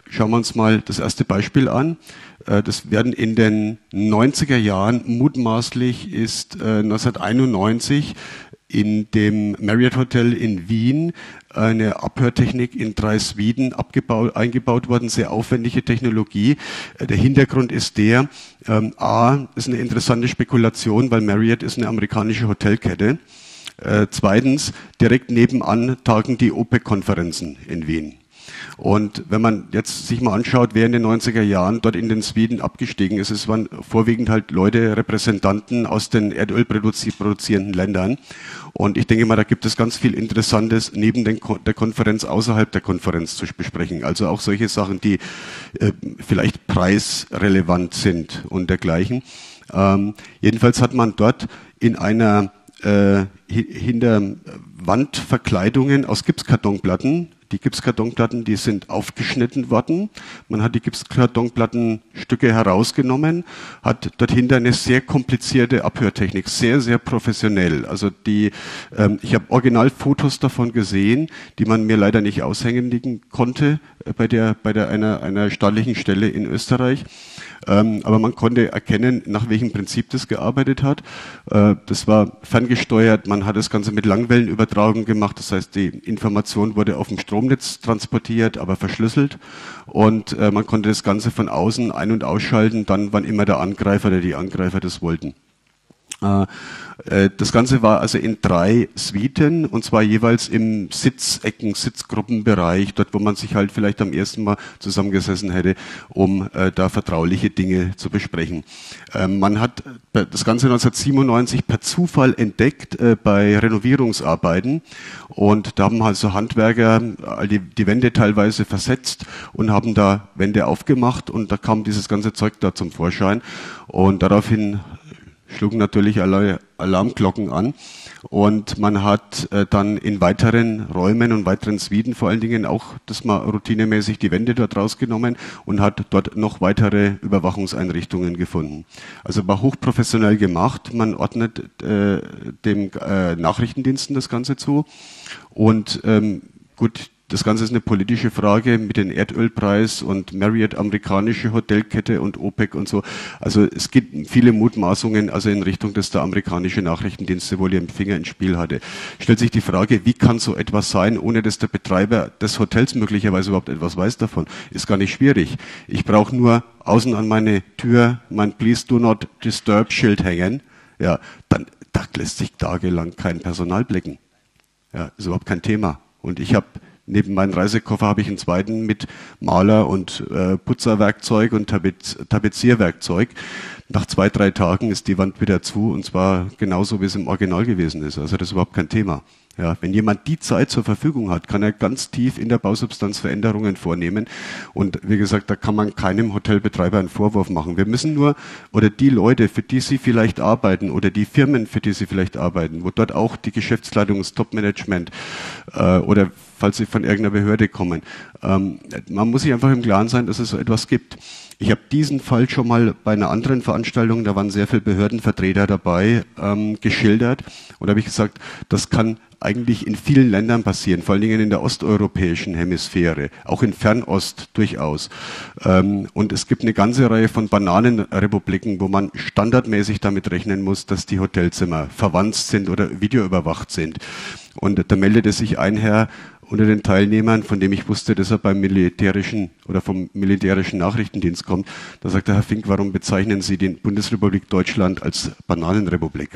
schauen wir uns mal das erste Beispiel an. Das werden in den 90er Jahren, mutmaßlich ist 1991 in dem Marriott Hotel in Wien eine Abhörtechnik in 3 Suiten eingebaut worden, sehr aufwendige Technologie. Der Hintergrund ist der, ist eine interessante Spekulation, weil Marriott ist eine amerikanische Hotelkette. Zweitens, direkt nebenan tagen die OPEC-Konferenzen in Wien. Und wenn man jetzt sich mal anschaut, wer in den 90er Jahren dort in den Suiten abgestiegen ist, es waren vorwiegend halt Leute, Repräsentanten aus den Erdöl produzierenden Ländern. Und ich denke mal, da gibt es ganz viel Interessantes neben der Konferenz, außerhalb der Konferenz zu besprechen. Also auch solche Sachen, die vielleicht preisrelevant sind und dergleichen. Jedenfalls hat man dort in einer hinter Wandverkleidungen aus Gipskartonplatten. Die Gipskartonplatten, die sind aufgeschnitten worden. Man hat die Gipskartonplattenstücke herausgenommen, hat dort hinter eine sehr komplizierte Abhörtechnik, sehr, sehr professionell. Also ich habe Originalfotos davon gesehen, die man mir leider nicht aushändigen konnte bei einer staatlichen Stelle in Österreich. Aber man konnte erkennen, nach welchem Prinzip das gearbeitet hat. Das war ferngesteuert, man hat das Ganze mit Langwellenübertragung gemacht, das heißt, die Information wurde auf dem Stromnetz transportiert, aber verschlüsselt. Und man konnte das Ganze von außen ein- und ausschalten, dann wann immer der Angreifer oder die Angreifer das wollten. Das Ganze war also in 3 Suiten, und zwar jeweils im Sitzgruppenbereich, dort wo man sich halt vielleicht am ersten Mal zusammengesessen hätte, um da vertrauliche Dinge zu besprechen. Man hat das Ganze 1997 per Zufall entdeckt bei Renovierungsarbeiten, und da haben halt so Handwerker die Wände teilweise versetzt und haben da Wände aufgemacht, und da kam dieses ganze Zeug da zum Vorschein, und daraufhin schlugen natürlich alle Alarmglocken an, und man hat dann in weiteren Räumen und weiteren Suiten vor allen Dingen auch das mal routinemäßig die Wände dort rausgenommen und hat dort noch weitere Überwachungseinrichtungen gefunden. Also war hochprofessionell gemacht, man ordnet dem Nachrichtendiensten das Ganze zu, und gut, das Ganze ist eine politische Frage mit dem Erdölpreis und Marriott, amerikanische Hotelkette und OPEC und so. Also es gibt viele Mutmaßungen, also in Richtung, dass der amerikanische Nachrichtendienst wohl ihren Finger ins Spiel hatte. Stellt sich die Frage, wie kann so etwas sein, ohne dass der Betreiber des Hotels möglicherweise überhaupt etwas weiß davon? Ist gar nicht schwierig. Ich brauche nur außen an meine Tür mein Please do not disturb Schild hängen. Ja, dann da lässt sich tagelang kein Personal blicken. Ja, ist überhaupt kein Thema. Und ich habe neben meinem Reisekoffer habe ich einen zweiten mit Maler- und Putzerwerkzeug und Tapezierwerkzeug. Nach 2, 3 Tagen ist die Wand wieder zu, und zwar genauso, wie es im Original gewesen ist. Also das ist überhaupt kein Thema. Ja, wenn jemand die Zeit zur Verfügung hat, kann er ganz tief in der Bausubstanz Veränderungen vornehmen. Und wie gesagt, da kann man keinem Hotelbetreiber einen Vorwurf machen. Wir müssen nur, oder die Leute, für die Sie vielleicht arbeiten, oder die Firmen, für die Sie vielleicht arbeiten, wo dort auch die Geschäftsleitung, das Top-Management oder falls Sie von irgendeiner Behörde kommen, man muss sich einfach im Klaren sein, dass es so etwas gibt. Ich habe diesen Fall schon mal bei einer anderen Veranstaltung, da waren sehr viele Behördenvertreter dabei, geschildert. Und da habe ich gesagt, das kann eigentlich in vielen Ländern passieren, vor allen Dingen in der osteuropäischen Hemisphäre, auch in Fernost durchaus. Und es gibt eine ganze Reihe von Bananenrepubliken, wo man standardmäßig damit rechnen muss, dass die Hotelzimmer verwandt sind oder videoüberwacht sind. Und da meldete sich ein Herr unter den Teilnehmern, von dem ich wusste, dass er beim militärischen oder vom militärischen Nachrichtendienst kommt. Da sagte Herr Fink, warum bezeichnen Sie die Bundesrepublik Deutschland als Bananenrepublik?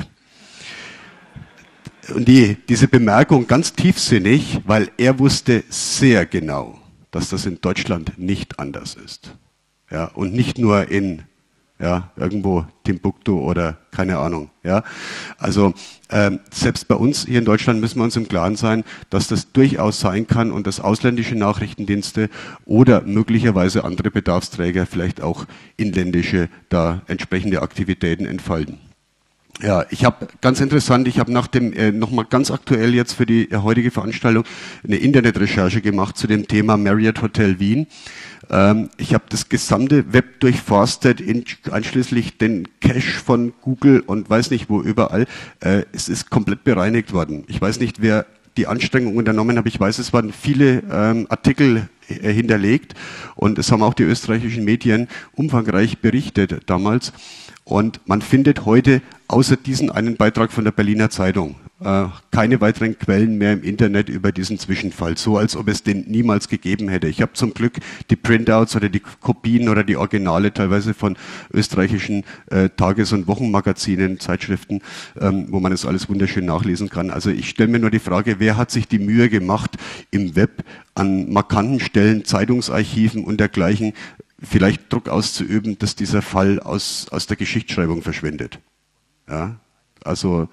Und diese Bemerkung ganz tiefsinnig, weil er wusste sehr genau, dass das in Deutschland nicht anders ist. Ja, und nicht nur in irgendwo Timbuktu oder keine Ahnung. Ja, also selbst bei uns hier in Deutschland müssen wir uns im Klaren sein, dass das durchaus sein kann und dass ausländische Nachrichtendienste oder möglicherweise andere Bedarfsträger, vielleicht auch inländische, da entsprechende Aktivitäten entfalten. Ja, ich habe ganz interessant, ich habe nach dem nochmal ganz aktuell jetzt für die heutige Veranstaltung eine Internetrecherche gemacht zu dem Thema Marriott Hotel Wien. Ich habe das gesamte Web durchforstet, einschließlich den Cache von Google und weiß nicht wo überall. Es ist komplett bereinigt worden. Ich weiß nicht, wer die Anstrengung unternommen hat. Ich weiß, es waren viele Artikel hinterlegt. Und es haben auch die österreichischen Medien umfangreich berichtet damals. Und man findet heute außer diesen einen Beitrag von der Berliner Zeitung keine weiteren Quellen mehr im Internet über diesen Zwischenfall, so als ob es den niemals gegeben hätte. Ich habe zum Glück die Printouts oder die Kopien oder die Originale teilweise von österreichischen Tages- und Wochenmagazinen, Zeitschriften, wo man das alles wunderschön nachlesen kann. Also ich stelle mir nur die Frage, wer hat sich die Mühe gemacht, im Web an markanten Stellen, Zeitungsarchiven und dergleichen vielleicht Druck auszuüben, dass dieser Fall aus der Geschichtsschreibung verschwindet. Ja, also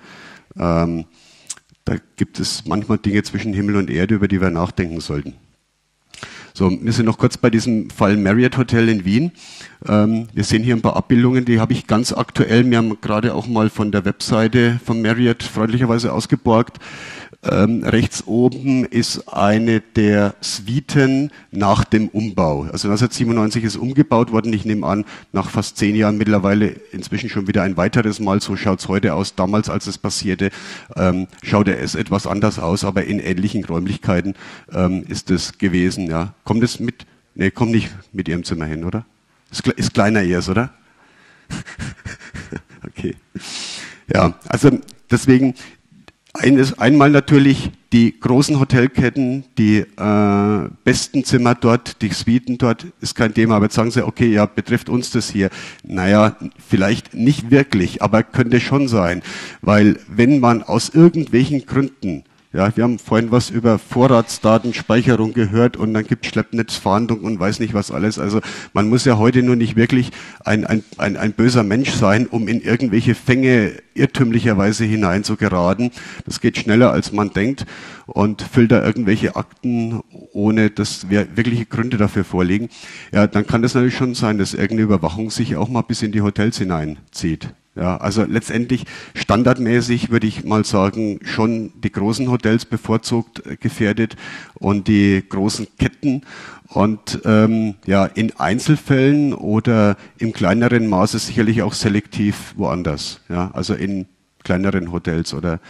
da gibt es manchmal Dinge zwischen Himmel und Erde, über die wir nachdenken sollten. So, wir sind noch kurz bei diesem Fall Marriott Hotel in Wien. Wir sehen hier ein paar Abbildungen, die habe ich ganz aktuell, wir haben gerade auch mal von der Webseite von Marriott freundlicherweise ausgeborgt. Rechts oben ist eine der Suiten nach dem Umbau. Also 1997 ist umgebaut worden. Ich nehme an, nach fast 10 Jahren mittlerweile inzwischen schon wieder ein weiteres Mal. So schaut es heute aus. Damals, als es passierte, schaute es etwas anders aus, aber in ähnlichen Räumlichkeiten ist es gewesen. Ja. Kommt es mit? Nee, kommt nicht mit Ihrem Zimmer hin, oder? Ist kleiner erst, oder? Okay. Ja, also deswegen einmal natürlich die großen Hotelketten, die besten Zimmer dort, die Suiten dort, ist kein Thema. Aber jetzt sagen Sie, okay, ja, betrifft uns das hier? Naja, vielleicht nicht wirklich, aber könnte schon sein. Weil wenn man aus irgendwelchen Gründen, ja, wir haben vorhin was über Vorratsdatenspeicherung gehört und dann gibt es Schleppnetzfahndung und weiß nicht was alles. Also man muss ja heute nur nicht wirklich ein böser Mensch sein, um in irgendwelche Fänge irrtümlicherweise hineinzugeraten. Das geht schneller, als man denkt und füllt da irgendwelche Akten, ohne dass wirkliche Gründe dafür vorliegen. Ja, dann kann das natürlich schon sein, dass irgendeine Überwachung sich auch mal bis in die Hotels hineinzieht. Ja, also letztendlich standardmäßig würde ich mal sagen, schon die großen Hotels bevorzugt gefährdet und die großen Ketten und ja, in Einzelfällen oder im kleineren Maße sicherlich auch selektiv woanders. Ja, also in kleineren Hotels oder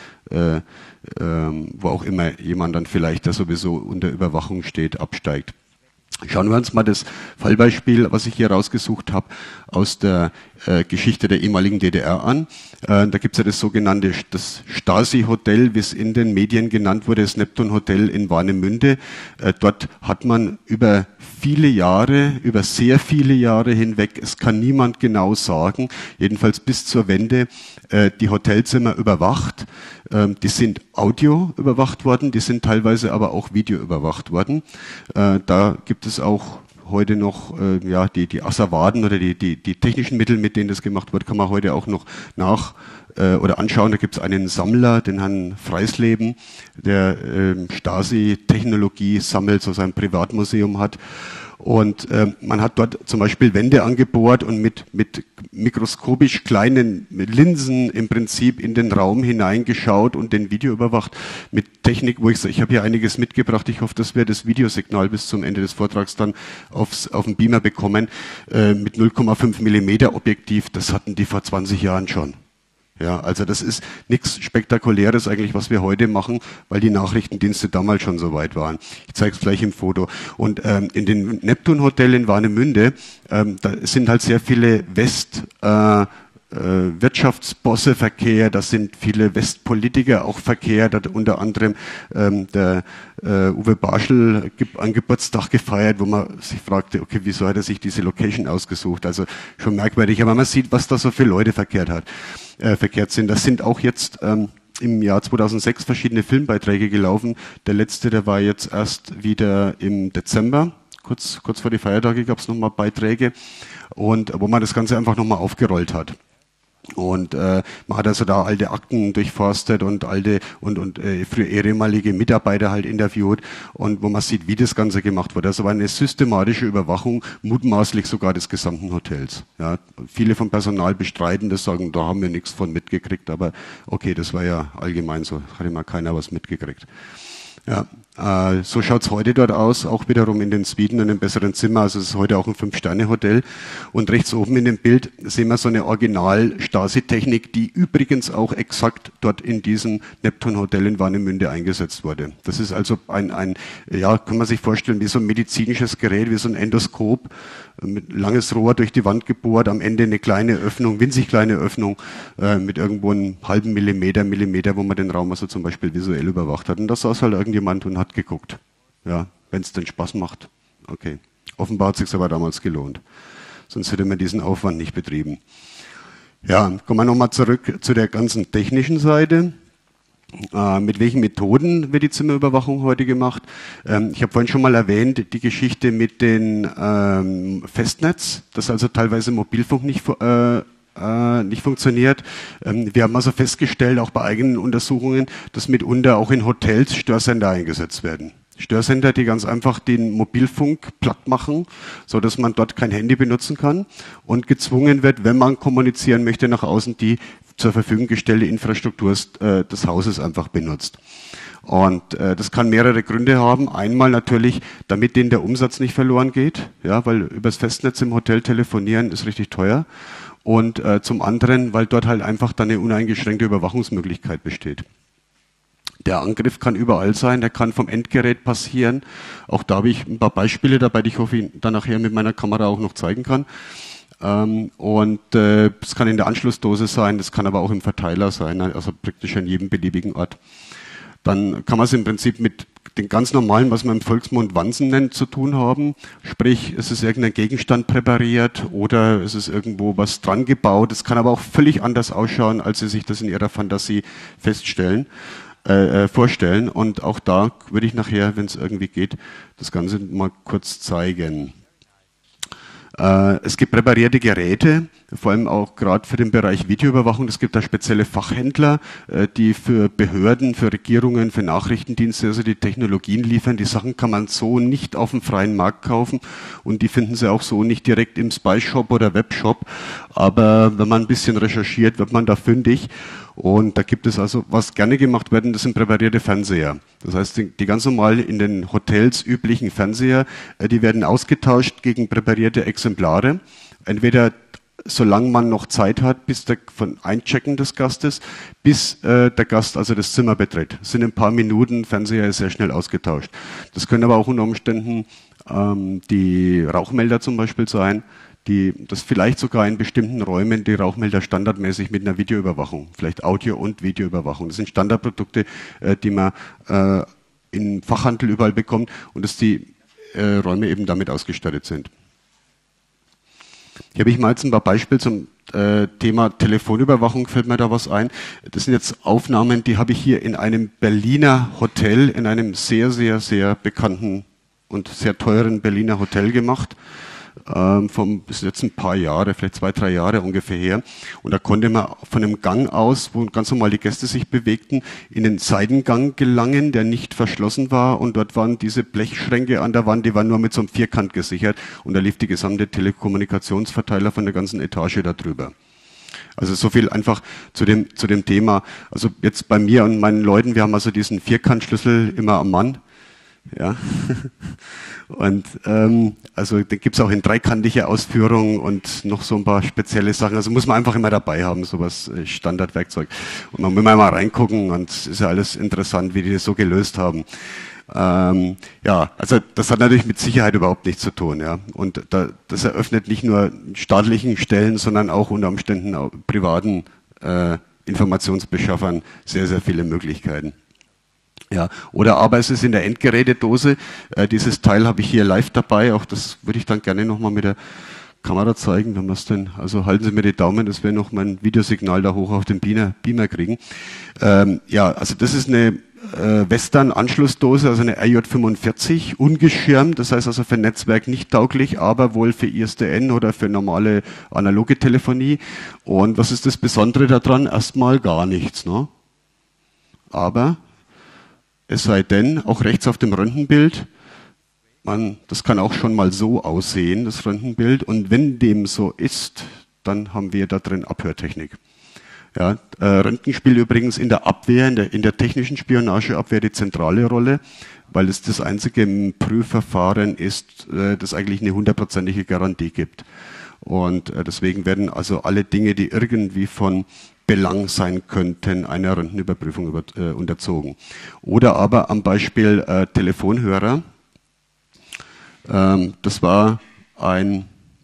wo auch immer jemand dann vielleicht, der sowieso unter Überwachung steht, absteigt. Schauen wir uns mal das Fallbeispiel, was ich hier rausgesucht habe, aus der Geschichte der ehemaligen DDR an. Da gibt es ja das sogenannte das Stasi-Hotel, wie es in den Medien genannt wurde, das Neptun-Hotel in Warnemünde. Dort hat man über viele Jahre, über sehr viele Jahre hinweg, es kann niemand genau sagen, jedenfalls bis zur Wende, die Hotelzimmer überwacht. Die sind Audio überwacht worden, die sind teilweise aber auch Video überwacht worden. Da gibt es auch heute noch ja, die Asservaden oder die technischen Mittel, mit denen das gemacht wird, kann man heute auch noch oder anschauen. Da gibt es einen Sammler, den Herrn Freisleben, der Stasi-Technologie sammelt, so sein Privatmuseum hat. Und man hat dort zum Beispiel Wände angebohrt und mit mikroskopisch kleinen Linsen im Prinzip in den Raum hineingeschaut und den Video überwacht mit Technik, wo ich habe hier einiges mitgebracht. Ich hoffe, dass wir das Videosignal bis zum Ende des Vortrags dann auf den Beamer bekommen. Mit 0,5 Millimeter Objektiv, das hatten die vor 20 Jahren schon. Ja, also das ist nichts Spektakuläres eigentlich, was wir heute machen, weil die Nachrichtendienste damals schon so weit waren. Ich zeige es gleich im Foto. Und in dem Neptun-Hotel in Warnemünde, da sind halt sehr viele Wirtschaftsbosse Verkehr, da sind viele Westpolitiker auch Verkehr, da unter anderem der Uwe Barschel an Geburtstag gefeiert, wo man sich fragte, okay, wieso hat er sich diese Location ausgesucht? Also schon merkwürdig, aber man sieht, was da so viele Leute verkehrt sind. Das sind auch jetzt im Jahr 2006 verschiedene Filmbeiträge gelaufen. Der letzte, der war jetzt erst wieder im Dezember. Kurz vor die Feiertage gab es nochmal Beiträge und wo man das Ganze einfach nochmal aufgerollt hat. Und man hat also da alte Akten durchforstet und früher ehemalige Mitarbeiter halt interviewt und wo man sieht, wie das Ganze gemacht wurde. Also war eine systematische Überwachung, mutmaßlich sogar des gesamten Hotels. Ja, viele vom Personal bestreiten das, sagen, da haben wir nichts von mitgekriegt, aber okay, das war ja allgemein so, hat immer keiner was mitgekriegt. Ja, so schaut's heute dort aus, auch wiederum in den Suiten in einem besseren Zimmer. Also es ist heute auch ein 5-Sterne-Hotel. Und rechts oben in dem Bild sehen wir so eine Original-Stasi-Technik, die übrigens auch exakt dort in diesem Neptun-Hotel in Warnemünde eingesetzt wurde. Das ist also ja, kann man sich vorstellen, wie so ein medizinisches Gerät, wie so ein Endoskop, mit langes Rohr durch die Wand gebohrt, am Ende eine kleine Öffnung, winzig kleine Öffnung, mit irgendwo einem halben Millimeter, wo man den Raum also zum Beispiel visuell überwacht hat. Und da saß halt irgendjemand und hat geguckt. Ja, wenn es denn Spaß macht. Okay. Offenbar hat es sich aber damals gelohnt. Sonst hätte man diesen Aufwand nicht betrieben. Ja, kommen wir nochmal zurück zu der ganzen technischen Seite. Mit welchen Methoden wird die Zimmerüberwachung heute gemacht? Ich habe vorhin schon mal erwähnt, die Geschichte mit den Festnetz, das also teilweise Mobilfunk nicht funktioniert. Wir haben also festgestellt, auch bei eigenen Untersuchungen, dass mitunter auch in Hotels Störsender eingesetzt werden. Störsender, die ganz einfach den Mobilfunk platt machen, so dass man dort kein Handy benutzen kann und gezwungen wird, wenn man kommunizieren möchte nach außen, die zur Verfügung gestellte Infrastruktur des Hauses einfach benutzt. Und das kann mehrere Gründe haben. Einmal natürlich, damit denen der Umsatz nicht verloren geht, ja, weil übers Festnetz im Hotel telefonieren ist richtig teuer. Und zum anderen, weil dort halt einfach dann eine uneingeschränkte Überwachungsmöglichkeit besteht. Der Angriff kann überall sein, der kann vom Endgerät passieren. Auch da habe ich ein paar Beispiele dabei, die ich hoffe, ich dann nachher mit meiner Kamera auch noch zeigen kann. Es kann in der Anschlussdose sein, das kann aber auch im Verteiler sein, also praktisch an jedem beliebigen Ort. Dann kann man es im Prinzip mit den ganz normalen, was man im Volksmund Wanzen nennt, zu tun haben. Sprich, es ist irgendein Gegenstand präpariert oder es ist irgendwo was dran gebaut. Es kann aber auch völlig anders ausschauen, als Sie sich das in Ihrer Fantasie vorstellen. Und auch da würde ich nachher, wenn es irgendwie geht, das Ganze mal kurz zeigen. Es gibt präparierte Geräte, vor allem auch gerade für den Bereich Videoüberwachung. Es gibt da spezielle Fachhändler, die für Behörden, für Regierungen, für Nachrichtendienste also die Technologien liefern. Die Sachen kann man so nicht auf dem freien Markt kaufen und die finden Sie auch so nicht direkt im Spy Shop oder Webshop. Aber wenn man ein bisschen recherchiert, wird man da fündig. Und da gibt es also, was gerne gemacht werden, das sind präparierte Fernseher. Das heißt, die ganz normal in den Hotels üblichen Fernseher, die werden ausgetauscht gegen präparierte Exemplare. Entweder solange man noch Zeit hat, von Einchecken des Gastes, bis der Gast also das Zimmer betritt. Das sind ein paar Minuten, Fernseher ist sehr schnell ausgetauscht. Das können aber auch unter Umständen die Rauchmelder zum Beispiel sein, das vielleicht sogar in bestimmten Räumen die Rauchmelder standardmäßig mit einer Videoüberwachung, vielleicht Audio- und Videoüberwachung. Das sind Standardprodukte, die man im Fachhandel überall bekommt und dass die Räume eben damit ausgestattet sind. Hier habe ich mal jetzt ein paar Beispiele zum Thema Telefonüberwachung, fällt mir da was ein. Das sind jetzt Aufnahmen, die habe ich hier in einem Berliner Hotel, in einem sehr, sehr, sehr bekannten und sehr teuren Berliner Hotel gemacht. Bis jetzt ein paar Jahre, vielleicht 2-3 Jahre ungefähr her. Und da konnte man von einem Gang aus, wo ganz normal die Gäste sich bewegten, in den Seitengang gelangen, der nicht verschlossen war. Und dort waren diese Blechschränke an der Wand, die waren nur mit so einem Vierkant gesichert. Und da lief die gesamte Telekommunikationsverteiler von der ganzen Etage da drüber. Also so viel einfach zu dem Thema. Also jetzt bei mir und meinen Leuten, wir haben also diesen Vierkantschlüssel immer am Mann. Ja. Und also den gibt's auch in dreikantiger Ausführung und noch so ein paar spezielle Sachen. Also muss man einfach immer dabei haben, sowas Standardwerkzeug. Und man muss mal reingucken und es ist ja alles interessant, wie die das so gelöst haben. Ja, also das hat natürlich mit Sicherheit überhaupt nichts zu tun. Ja. Und das eröffnet nicht nur staatlichen Stellen, sondern auch unter Umständen auch privaten Informationsbeschaffern sehr, sehr viele Möglichkeiten. Ja, aber es ist in der Endgerätedose. Dieses Teil habe ich hier live dabei. Auch das würde ich dann gerne nochmal mit der Kamera zeigen, wenn wir es denn. Also halten Sie mir die Daumen, dass wir noch mein Videosignal da hoch auf den Beamer kriegen. Ja, also das ist eine Western-Anschlussdose, also eine RJ45, ungeschirmt. Das heißt also für Netzwerk nicht tauglich, aber wohl für ISDN oder für normale analoge Telefonie. Und was ist das Besondere daran? Erstmal gar nichts, ne? Aber es sei denn, auch rechts auf dem Röntgenbild, das kann auch schon mal so aussehen, das Röntgenbild. Und wenn dem so ist, dann haben wir da drin Abhörtechnik. Ja, Röntgen spielt übrigens in der Abwehr, in der technischen Spionageabwehr die zentrale Rolle, weil es das einzige Prüfverfahren ist, das eigentlich eine 100%ige Garantie gibt. Und deswegen werden also alle Dinge, die irgendwie von Belang sein könnten, einer Röntgenüberprüfung unterzogen. Oder aber am Beispiel Telefonhörer. Das war ein,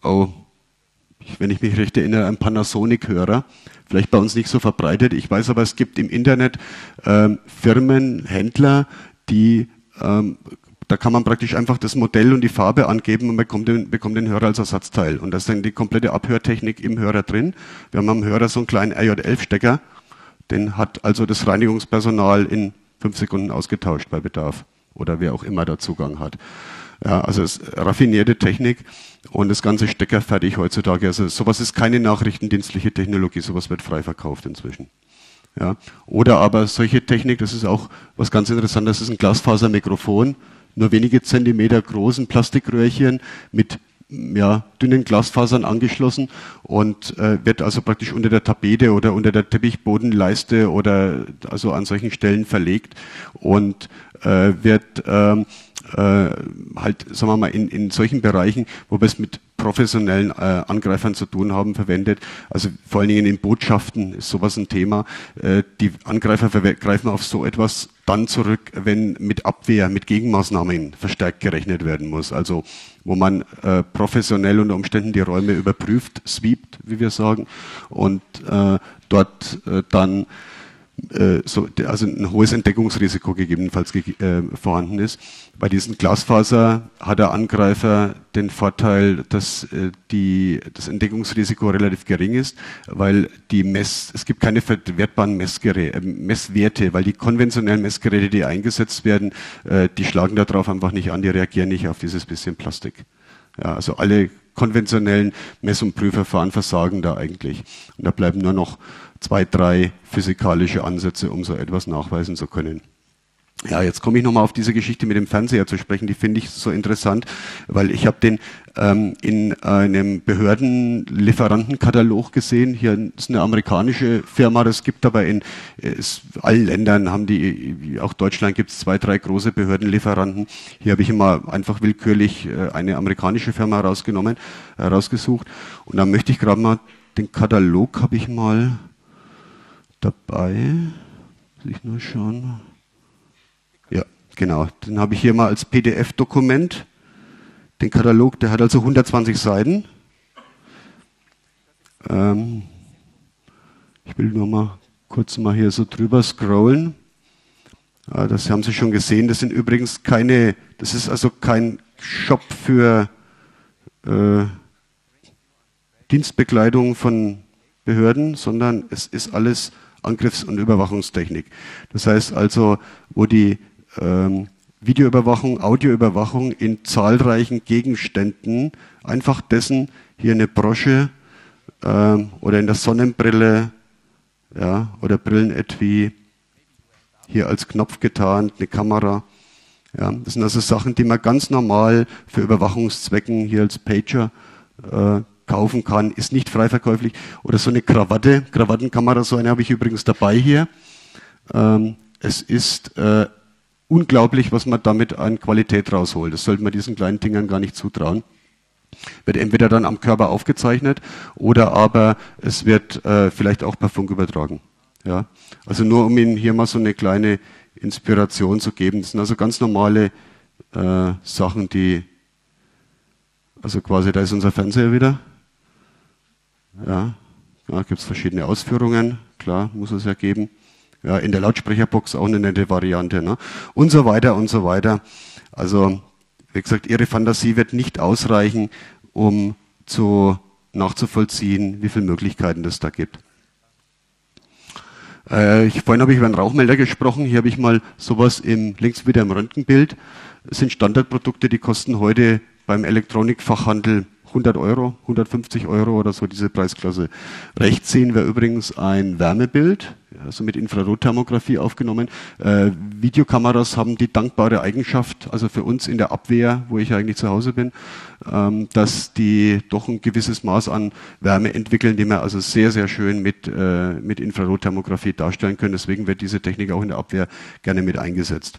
wenn ich mich recht erinnere, ein Panasonic-Hörer. Vielleicht bei uns nicht so verbreitet. Ich weiß aber, es gibt im Internet Firmen, Händler, die, da kann man praktisch einfach das Modell und die Farbe angeben und bekommt den Hörer als Ersatzteil. Und da ist dann die komplette Abhörtechnik im Hörer drin. Wir haben am Hörer so einen kleinen RJ11-Stecker, den hat also das Reinigungspersonal in 5 Sekunden ausgetauscht bei Bedarf oder wer auch immer da Zugang hat. Ja, also es ist raffinierte Technik und das ganze steckerfertig heutzutage. Also sowas ist keine nachrichtendienstliche Technologie, sowas wird frei verkauft inzwischen. Ja. Oder aber solche Technik, das ist auch was ganz Interessantes, das ist ein Glasfasermikrofon, nur wenige Zentimeter großen Plastikröhrchen mit dünnen Glasfasern angeschlossen und wird also praktisch unter der Tapete oder unter der Teppichbodenleiste oder also an solchen Stellen verlegt und wird halt, sagen wir mal, in solchen Bereichen, wo wir es mit professionellen Angreifern zu tun haben, verwendet. Also vor allen Dingen in Botschaften ist sowas ein Thema. Die Angreifer greifen auf so etwas dann zurück, wenn mit Abwehr, mit Gegenmaßnahmen verstärkt gerechnet werden muss. Also wo man professionell unter Umständen die Räume überprüft, sweept, wie wir sagen, und dort dann also ein hohes Entdeckungsrisiko gegebenenfalls vorhanden ist. Bei diesen Glasfaser hat der Angreifer den Vorteil, dass das Entdeckungsrisiko relativ gering ist, weil es gibt keine verwertbaren Messwerte, weil die konventionellen Messgeräte, die eingesetzt werden, die schlagen darauf einfach nicht an, die reagieren nicht auf dieses bisschen Plastik. Ja, also alle konventionellen Mess- und Prüfverfahren versagen da eigentlich. Und da bleiben nur noch 2, 3 physikalische Ansätze, um so etwas nachweisen zu können. Ja, jetzt komme ich nochmal auf diese Geschichte mit dem Fernseher zu sprechen, die finde ich so interessant, weil ich habe den in einem Behördenlieferantenkatalog gesehen. Hier ist eine amerikanische Firma, das gibt aber in allen Ländern, auch Deutschland gibt es 2, 3 große Behördenlieferanten. Hier habe ich immer einfach willkürlich eine amerikanische Firma rausgesucht. Und dann möchte ich gerade mal, den Katalog habe ich mal dabei, muss ich nur schauen. Ja, genau. Den habe ich hier mal als PDF-Dokument. Den Katalog, der hat also 120 Seiten. Ich will nur mal kurz mal hier so drüber scrollen. Das haben Sie schon gesehen. Das sind übrigens das ist also kein Shop für Dienstbekleidung von Behörden, sondern es ist alles Angriffs- und Überwachungstechnik. Das heißt also, wo die Videoüberwachung, Audioüberwachung in zahlreichen Gegenständen, einfach dessen, hier eine Brosche oder in der Sonnenbrille, ja, oder Brillenetui, hier als Knopf getarnt, eine Kamera. Ja, das sind also Sachen, die man ganz normal für Überwachungszwecken hier als Pager kaufen kann, ist nicht frei verkäuflich. Oder so eine Krawattenkamera, so eine habe ich übrigens dabei hier. Es ist unglaublich, was man damit an Qualität rausholt. Das sollte man diesen kleinen Dingern gar nicht zutrauen. Wird entweder dann am Körper aufgezeichnet oder aber es wird vielleicht auch per Funk übertragen. Ja? Also nur um Ihnen hier mal so eine kleine Inspiration zu geben. Das sind also ganz normale Sachen, also quasi, da ist unser Fernseher wieder. Ja, gibt es verschiedene Ausführungen, klar, muss es ja geben. Ja, in der Lautsprecherbox auch eine nette Variante, ne? Und so weiter und so weiter. Also, wie gesagt, Ihre Fantasie wird nicht ausreichen, um nachzuvollziehen, wie viele Möglichkeiten das da gibt. Vorhin habe ich über einen Rauchmelder gesprochen. Hier habe ich mal sowas links wieder im Röntgenbild. Das sind Standardprodukte, die kosten heute beim Elektronikfachhandel 100 Euro, 150 Euro oder so, diese Preisklasse. Rechts sehen wir übrigens ein Wärmebild, also mit Infrarotthermografie aufgenommen. Videokameras haben die dankbare Eigenschaft, also für uns in der Abwehr, wo ich eigentlich zu Hause bin, dass die doch ein gewisses Maß an Wärme entwickeln, die wir also sehr, sehr schön mit Infrarotthermografie darstellen können. Deswegen wird diese Technik auch in der Abwehr gerne mit eingesetzt.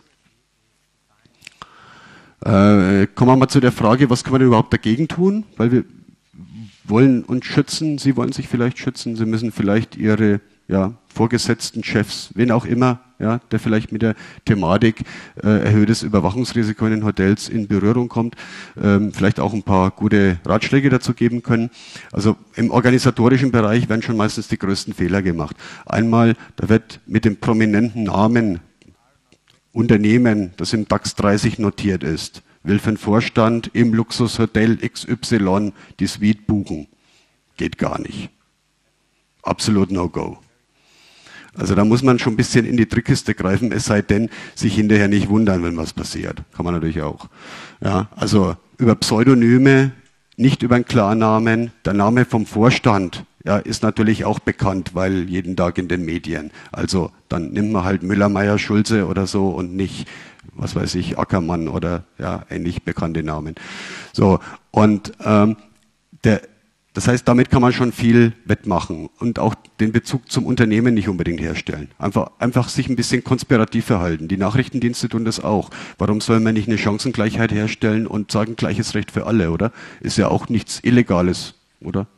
Kommen wir mal zu der Frage, was kann man denn überhaupt dagegen tun? Weil wir wollen uns schützen, Sie wollen sich vielleicht schützen, Sie müssen vielleicht Ihre Vorgesetzten, Chefs, wen auch immer, ja, der vielleicht mit der Thematik erhöhtes Überwachungsrisiko in den Hotels in Berührung kommt, vielleicht auch ein paar gute Ratschläge dazu geben können. Also im organisatorischen Bereich werden schon meistens die größten Fehler gemacht. Einmal, da wird mit dem prominenten Namen Unternehmen, das im DAX 30 notiert ist, will für den Vorstand im Luxushotel XY die Suite buchen. Geht gar nicht. Absolut No-Go. Also da muss man schon ein bisschen in die Trickkiste greifen, es sei denn, sich hinterher nicht wundern, wenn was passiert. Kann man natürlich auch. Ja, also über Pseudonyme, nicht über einen Klarnamen. Der Name vom Vorstand ist natürlich auch bekannt, weil jeden Tag in den Medien. Also dann nimmt man halt Müller, Meyer, Schulze oder so und nicht, was weiß ich, Ackermann oder ähnlich bekannte Namen. So, und das heißt, damit kann man schon viel wettmachen und auch den Bezug zum Unternehmen nicht unbedingt herstellen. Einfach sich ein bisschen konspirativ verhalten. Die Nachrichtendienste tun das auch. Warum soll man nicht eine Chancengleichheit herstellen und sagen, gleiches Recht für alle, oder? Ist ja auch nichts Illegales, oder?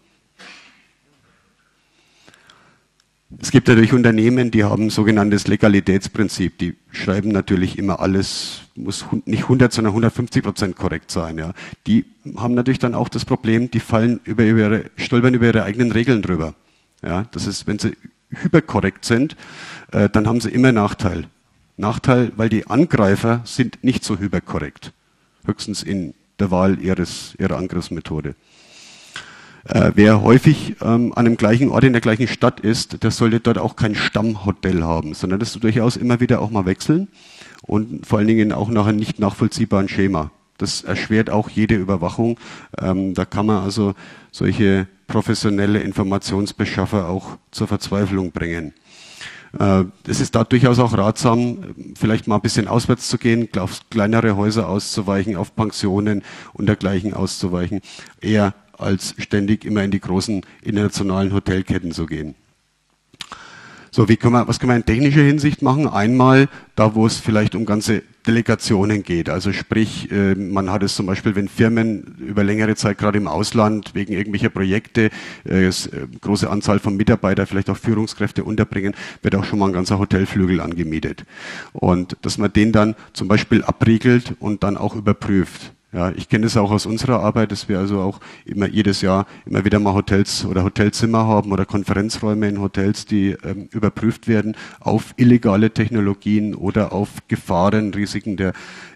Es gibt natürlich Unternehmen, die haben ein sogenanntes Legalitätsprinzip. Die schreiben natürlich immer alles, muss nicht 100, sondern 150% korrekt sein. Ja. Die haben natürlich dann auch das Problem, die stolpern über ihre eigenen Regeln drüber. Ja, das ist, wenn sie hyperkorrekt sind, dann haben sie immer Nachteil. Nachteil, weil die Angreifer sind nicht so hyperkorrekt. Höchstens in der Wahl ihrer Angriffsmethode. Wer häufig an einem gleichen Ort in der gleichen Stadt ist, der sollte dort auch kein Stammhotel haben, sondern das durchaus immer wieder auch mal wechseln und vor allen Dingen auch nach einem nicht nachvollziehbaren Schema. Das erschwert auch jede Überwachung. Da kann man also solche professionelle Informationsbeschaffer auch zur Verzweiflung bringen. Es ist da durchaus auch ratsam, vielleicht mal ein bisschen auswärts zu gehen, auf kleinere Häuser auszuweichen, auf Pensionen und dergleichen auszuweichen, eher als ständig immer in die großen internationalen Hotelketten zu gehen. So, was kann man in technischer Hinsicht machen? Einmal da, wo es vielleicht um ganze Delegationen geht. Also sprich, man hat es zum Beispiel, wenn Firmen über längere Zeit gerade im Ausland wegen irgendwelcher Projekte große Anzahl von Mitarbeitern, vielleicht auch Führungskräfte unterbringen, wird auch schon mal ein ganzer Hotelflügel angemietet. Und dass man den dann zum Beispiel abriegelt und dann auch überprüft. Ja, ich kenne das auch aus unserer Arbeit, dass wir also auch jedes Jahr immer wieder mal Hotels oder Hotelzimmer haben oder Konferenzräume in Hotels, die überprüft werden auf illegale Technologien oder auf Gefahren, Risiken der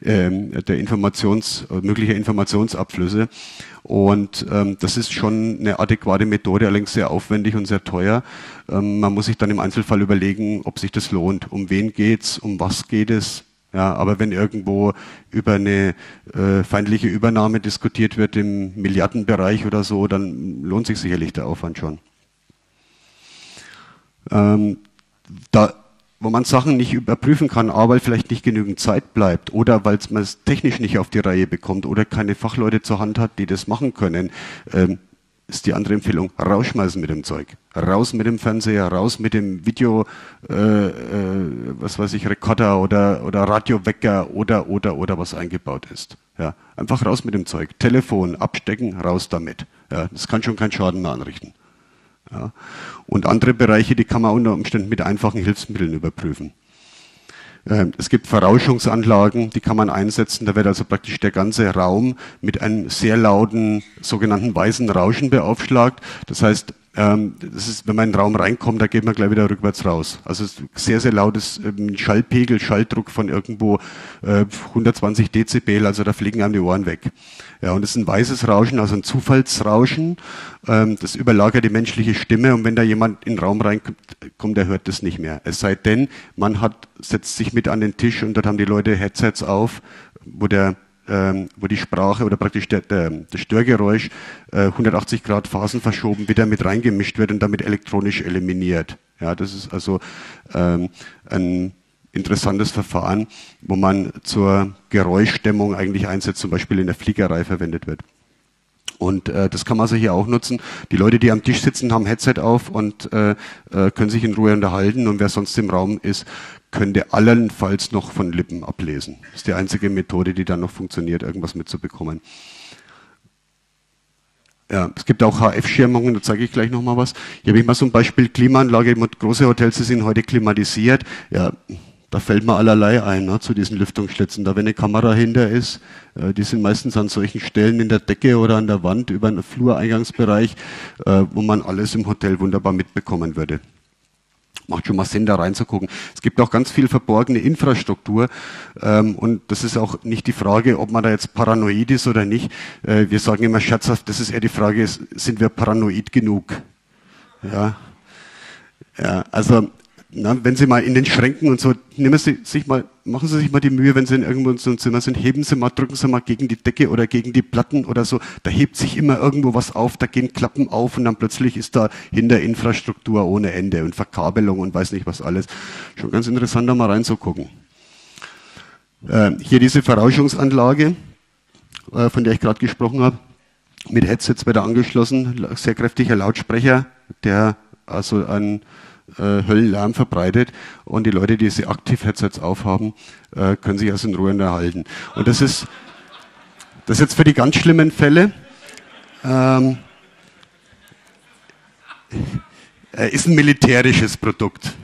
möglicher Informationsabflüsse. Und das ist schon eine adäquate Methode, allerdings sehr aufwendig und sehr teuer. Man muss sich dann im Einzelfall überlegen, ob sich das lohnt. Um wen geht's, um was geht es? Ja, aber wenn irgendwo über eine feindliche Übernahme diskutiert wird im Milliardenbereich oder so, dann lohnt sich sicherlich der Aufwand schon. Wo man Sachen nicht überprüfen kann, A, weil vielleicht nicht genügend Zeit bleibt oder weil man es technisch nicht auf die Reihe bekommt oder keine Fachleute zur Hand hat, die das machen können, ist die andere Empfehlung, rausschmeißen mit dem Zeug. Raus mit dem Fernseher, raus mit dem Video, Rekorder oder Radiowecker oder was eingebaut ist. Ja, einfach raus mit dem Zeug. Telefon abstecken, raus damit. Ja, das kann schon keinen Schaden mehr anrichten. Ja. Und andere Bereiche, die kann man unter Umständen mit einfachen Hilfsmitteln überprüfen. Es gibt Verrauschungsanlagen, die kann man einsetzen. Da wird also praktisch der ganze Raum mit einem sehr lauten sogenannten weißen Rauschen beaufschlagt. Das heißt, das ist, wenn man in den Raum reinkommt, da geht man gleich wieder rückwärts raus. Also es ist sehr, sehr lautes Schallpegel, Schalldruck von irgendwo 120 Dezibel, also da fliegen einem die Ohren weg. Ja, und es ist ein weißes Rauschen, also ein Zufallsrauschen. Das überlagert die menschliche Stimme und wenn da jemand in den Raum reinkommt, der hört das nicht mehr. Es sei denn, man setzt sich mit an den Tisch und dort haben die Leute Headsets auf, wo der wo die Sprache oder praktisch das Störgeräusch 180 Grad phasenverschoben wieder mit reingemischt wird und damit elektronisch eliminiert. Ja, das ist also ein interessantes Verfahren, wo man zur Geräuschdämmung eigentlich einsetzt, zum Beispiel in der Fliegerei verwendet wird. Und das kann man also hier auch nutzen. Die Leute, die am Tisch sitzen, haben Headset auf und können sich in Ruhe unterhalten. Und wer sonst im Raum ist, könnte allenfalls noch von Lippen ablesen. Das ist die einzige Methode, die dann noch funktioniert, irgendwas mitzubekommen. Ja, es gibt auch HF-Schirmungen, da zeige ich gleich nochmal was. Hier habe ich mal so ein Beispiel Klimaanlage. Große Hotels, die sind heute klimatisiert. Ja, da fällt mir allerlei ein, ne, zu diesen Lüftungsschlitzen. Da, wenn eine Kamera hinter ist, die sind meistens an solchen Stellen in der Decke oder an der Wand über einen Flureingangsbereich, wo man alles im Hotel wunderbar mitbekommen würde. Macht schon mal Sinn, da reinzugucken. Es gibt auch ganz viel verborgene Infrastruktur und das ist auch nicht die Frage, ob man da jetzt paranoid ist oder nicht. Wir sagen immer scherzhaft, das ist eher die Frage, sind wir paranoid genug? Ja, ja, also wenn Sie mal in den Schränken und so, machen Sie sich mal die Mühe, wenn Sie irgendwo in so einem Zimmer sind, drücken Sie mal gegen die Decke oder gegen die Platten oder so, da hebt sich immer irgendwo was auf, da gehen Klappen auf und dann plötzlich ist da hinter Infrastruktur ohne Ende und Verkabelung und weiß nicht was alles. Schon ganz interessant, da mal reinzugucken. Hier diese Verrauschungsanlage, von der ich gerade gesprochen habe, mit Headsets wird er angeschlossen, sehr kräftiger Lautsprecher, der also ein Höllenlärm verbreitet und die Leute, die diese Aktiv-Headsets aufhaben, können sich also in Ruhe unterhalten. Und das ist jetzt für die ganz schlimmen Fälle. Ist ein militärisches Produkt.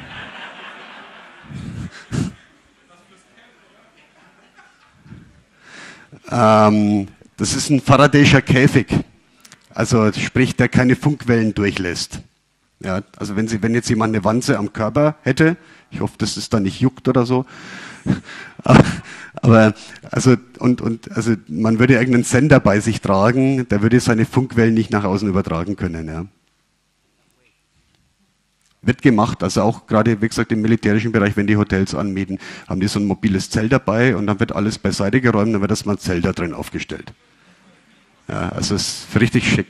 Das ist ein Faraday'scher Käfig, also sprich, der keine Funkwellen durchlässt. Ja, also wenn jetzt jemand eine Wanze am Körper hätte, ich hoffe, dass es da nicht juckt oder so, aber also man würde irgendeinen Sender bei sich tragen, der würde seine Funkwellen nicht nach außen übertragen können. Ja. Wird gemacht, also auch gerade, wie gesagt, im militärischen Bereich, wenn die Hotels anmieten, haben die so ein mobiles Zelt dabei und dann wird alles beiseite geräumt, dann wird das mal ein Zelt da drin aufgestellt. Ja, also es ist richtig schick.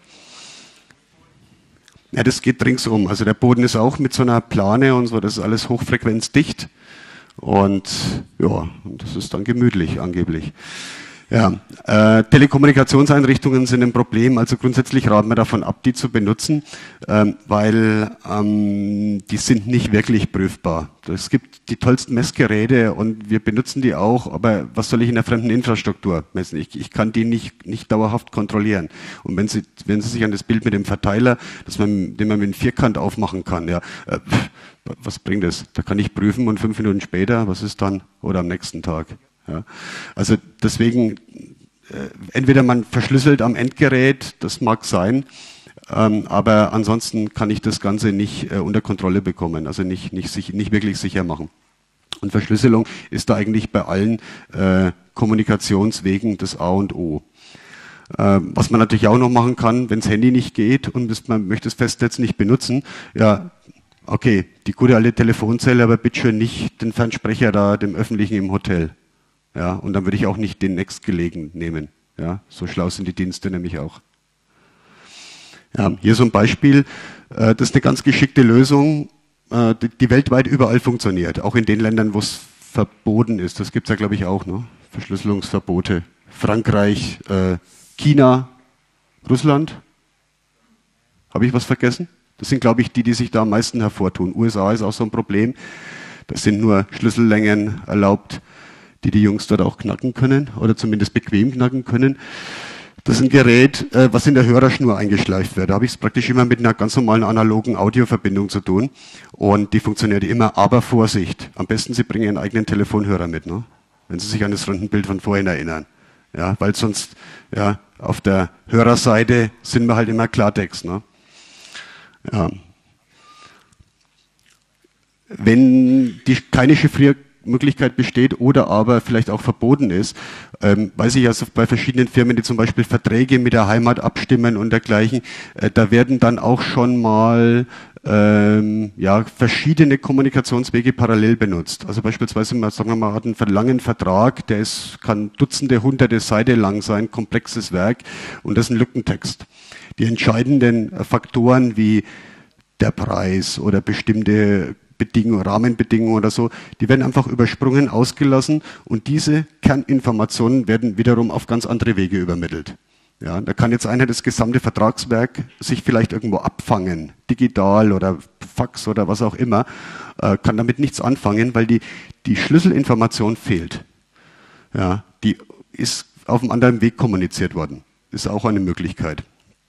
Ja, das geht ringsum. Also der Boden ist auch mit so einer Plane und so, das ist alles hochfrequenzdicht. Und ja, das ist dann gemütlich angeblich. Ja, Telekommunikationseinrichtungen sind ein Problem, also grundsätzlich raten wir davon ab, die zu benutzen, weil die sind nicht wirklich prüfbar. Es gibt die tollsten Messgeräte und wir benutzen die auch, aber was soll ich in der fremden Infrastruktur messen? Ich kann die nicht dauerhaft kontrollieren. Und wenn Sie sich an das Bild mit dem Verteiler, den man mit einem Vierkant aufmachen kann, ja, was bringt das? Da kann ich prüfen und 5 Minuten später, was ist dann? Oder am nächsten Tag. Ja, also deswegen, entweder man verschlüsselt am Endgerät, das mag sein, aber ansonsten kann ich das Ganze nicht unter Kontrolle bekommen, also nicht wirklich sicher machen. Und Verschlüsselung ist da eigentlich bei allen Kommunikationswegen das A und O. Was man natürlich auch noch machen kann, wenn das Handy nicht geht und man möchte das Festnetz nicht benutzen, ja, okay, die gute alte Telefonzelle, aber bitte schön nicht den Fernsprecher da, dem öffentlichen im Hotel. Ja, und dann würde ich auch nicht den nächstgelegen nehmen. Ja, so schlau sind die Dienste nämlich auch. Ja, hier so ein Beispiel. Das ist eine ganz geschickte Lösung, die weltweit überall funktioniert. Auch in den Ländern, wo es verboten ist. Das gibt es ja, glaube ich, auch. Ne? Verschlüsselungsverbote. Frankreich, China, Russland. Habe ich was vergessen? Das sind, glaube ich, die sich da am meisten hervortun. USA ist auch so ein Problem. Das sind nur Schlüssellängen erlaubt, die Jungs dort auch knacken können oder zumindest bequem knacken können. Das ist ein Gerät, was in der Hörerschnur eingeschleift wird. Da habe ich es praktisch immer mit einer ganz normalen analogen Audioverbindung zu tun und die funktioniert immer, aber Vorsicht. Am besten Sie bringen Ihren eigenen Telefonhörer mit, ne? Wenn Sie sich an das Röntgenbild von vorhin erinnern. Ja, weil sonst, ja, auf der Hörerseite sind wir halt immer Klartext, ne? Ja. Wenn keine Chiffriermöglichkeit besteht oder aber vielleicht auch verboten ist, weiß ich also bei verschiedenen Firmen, die zum Beispiel Verträge mit der Heimat abstimmen und dergleichen, da werden dann auch schon mal ja, verschiedene Kommunikationswege parallel benutzt. Also beispielsweise, sagen wir mal, hat einen langen Vertrag, der kann Dutzende, Hunderte Seiten lang sein, komplexes Werk, und das ist ein Lückentext. Die entscheidenden Faktoren wie der Preis oder bestimmte Bedingungen, Rahmenbedingungen oder so, die werden einfach übersprungen, ausgelassen, und diese Kerninformationen werden wiederum auf ganz andere Wege übermittelt. Ja, da kann jetzt einer das gesamte Vertragswerk sich vielleicht irgendwo abfangen, digital oder Fax oder was auch immer, kann damit nichts anfangen, weil die Schlüsselinformation fehlt. Ja, die ist auf einem anderen Weg kommuniziert worden. Ist auch eine Möglichkeit.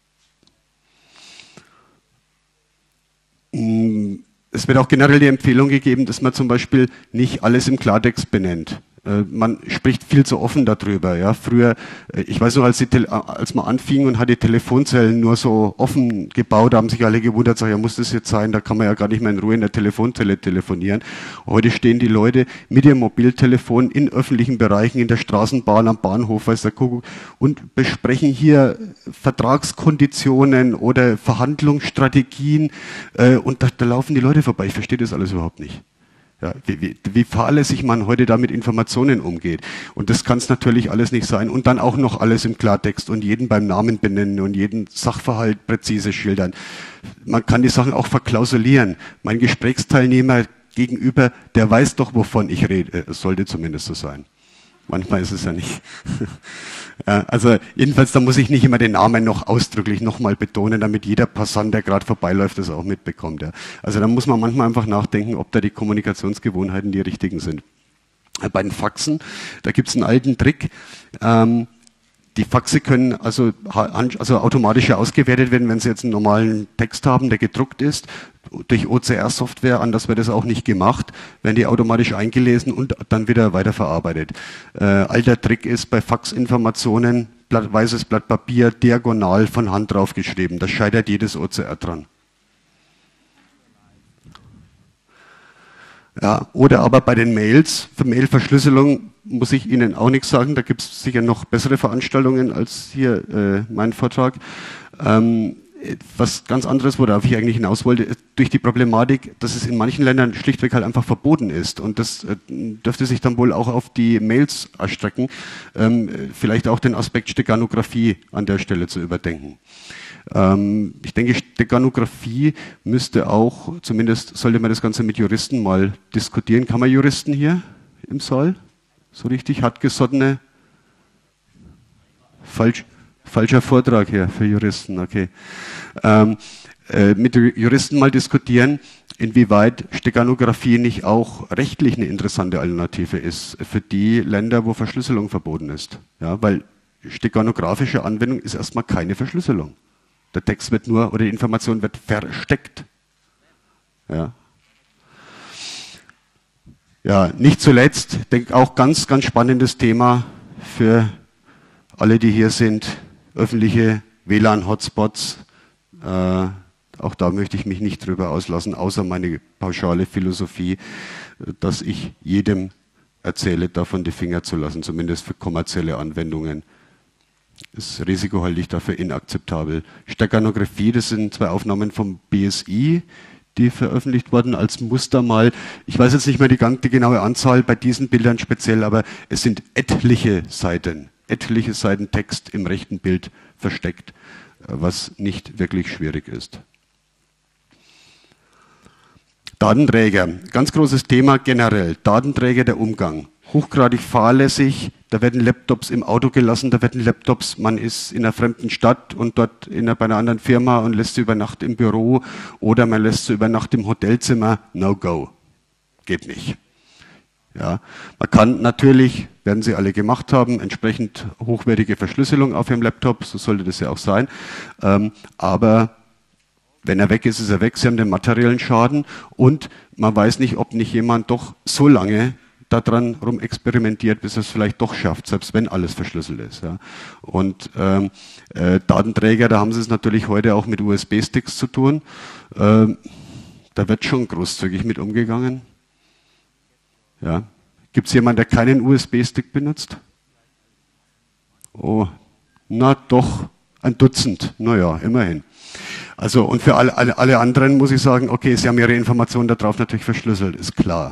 Es wird auch generell die Empfehlung gegeben, dass man zum Beispiel nicht alles im Klartext benennt. Man spricht viel zu offen darüber. Ja. Früher, ich weiß noch, als man anfing und hat die Telefonzellen nur so offen gebaut, haben sich alle gewundert, sagen, ja, muss das jetzt sein, da kann man ja gar nicht mehr in Ruhe in der Telefonzelle telefonieren. Heute stehen die Leute mit ihrem Mobiltelefon in öffentlichen Bereichen, in der Straßenbahn, am Bahnhof, weiß der Kuckuck, und besprechen hier Vertragskonditionen oder Verhandlungsstrategien, und da laufen die Leute vorbei. Ich verstehe das alles überhaupt nicht. Ja, wie fahrlässig man heute da mit Informationen umgeht. Und das kann es natürlich alles nicht sein. Und dann auch noch alles im Klartext und jeden beim Namen benennen und jeden Sachverhalt präzise schildern. Man kann die Sachen auch verklausulieren. Mein Gesprächsteilnehmer gegenüber, der weiß doch, wovon ich rede. Es sollte zumindest so sein. Manchmal ist es ja nicht. Ja, also jedenfalls, da muss ich nicht immer den Namen noch ausdrücklich nochmal betonen, damit jeder Passant, der gerade vorbeiläuft, das auch mitbekommt. Ja. Also da muss man manchmal einfach nachdenken, ob da die Kommunikationsgewohnheiten die richtigen sind. Bei den Faxen, da gibt es einen alten Trick. Die Faxe können also automatisch ausgewertet werden, wenn Sie jetzt einen normalen Text haben, der gedruckt ist. Durch OCR-Software, anders wird das auch nicht gemacht, werden die automatisch eingelesen und dann wieder weiterverarbeitet. Alter Trick ist bei Faxinformationen, weißes Blatt Papier, diagonal von Hand draufgeschrieben. Da scheitert jedes OCR dran. Ja, oder aber bei den Mails, für Mailverschlüsselung muss ich Ihnen auch nichts sagen, da gibt es sicher noch bessere Veranstaltungen als hier mein Vortrag. Was ganz anderes, worauf ich eigentlich hinaus wollte, ist durch die Problematik, dass es in manchen Ländern schlichtweg halt einfach verboten ist. Und das dürfte sich dann wohl auch auf die Mails erstrecken, vielleicht auch den Aspekt Steganographie an der Stelle zu überdenken. Ich denke, Steganographie müsste auch, zumindest sollte man das Ganze mit Juristen mal diskutieren. Kann man Juristen hier im Saal? So richtig hartgesottene? Falscher Vortrag hier für Juristen, okay. Mit Juristen mal diskutieren, inwieweit Steganographie nicht auch rechtlich eine interessante Alternative ist für die Länder, wo Verschlüsselung verboten ist. Ja, weil steganografische Anwendung ist erstmal keine Verschlüsselung. Der Text wird nur, oder die Information wird versteckt. Ja. Ja, nicht zuletzt, denke auch ganz, ganz spannendes Thema für alle, die hier sind, öffentliche WLAN-Hotspots. Auch da möchte ich mich nicht drüber auslassen, außer meine pauschale Philosophie, dass ich jedem erzähle, davon die Finger zu lassen, zumindest für kommerzielle Anwendungen. Das Risiko halte ich dafür inakzeptabel. Steganographie, das sind 2 Aufnahmen vom BSI, die veröffentlicht wurden als Muster mal. Ich weiß jetzt nicht mehr die genaue Anzahl bei diesen Bildern speziell, aber es sind etliche Seiten Text im rechten Bild versteckt, was nicht wirklich schwierig ist. Datenträger, ganz großes Thema generell. Datenträger, der Umgang. Hochgradig fahrlässig, da werden Laptops im Auto gelassen, da werden Laptops, man ist in einer fremden Stadt und dort bei einer anderen Firma und lässt sie über Nacht im Büro oder man lässt sie über Nacht im Hotelzimmer. No go. Geht nicht. Ja, man kann natürlich, werden sie alle gemacht haben, entsprechend hochwertige Verschlüsselung auf ihrem Laptop, so sollte das ja auch sein, aber wenn er weg ist, ist er weg, sie haben den materiellen Schaden und man weiß nicht, ob nicht jemand doch so lange daran rumexperimentiert, bis er es vielleicht doch schafft, selbst wenn alles verschlüsselt ist. Ja. Und Datenträger, da haben sie es natürlich heute auch mit USB-Sticks zu tun, da wird schon großzügig mit umgegangen. Ja. Gibt es jemanden, der keinen USB-Stick benutzt? Oh, na doch, ein Dutzend. Naja, immerhin. Also, und für alle anderen muss ich sagen, okay, Sie haben Ihre Informationen darauf natürlich verschlüsselt, ist klar.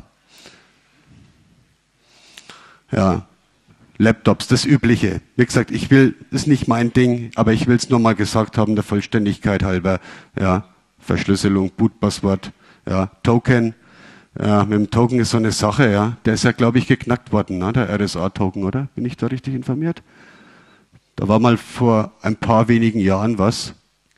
Ja, Laptops, das Übliche. Wie gesagt, ist nicht mein Ding, aber ich will es nur mal gesagt haben, der Vollständigkeit halber. Ja, Verschlüsselung, Bootpasswort, ja, Token. Ja, mit dem Token ist so eine Sache, ja. Der ist ja, glaube ich, geknackt worden, ne? Der RSA-Token, oder? Bin ich da richtig informiert? Da war mal vor ein paar wenigen Jahren was.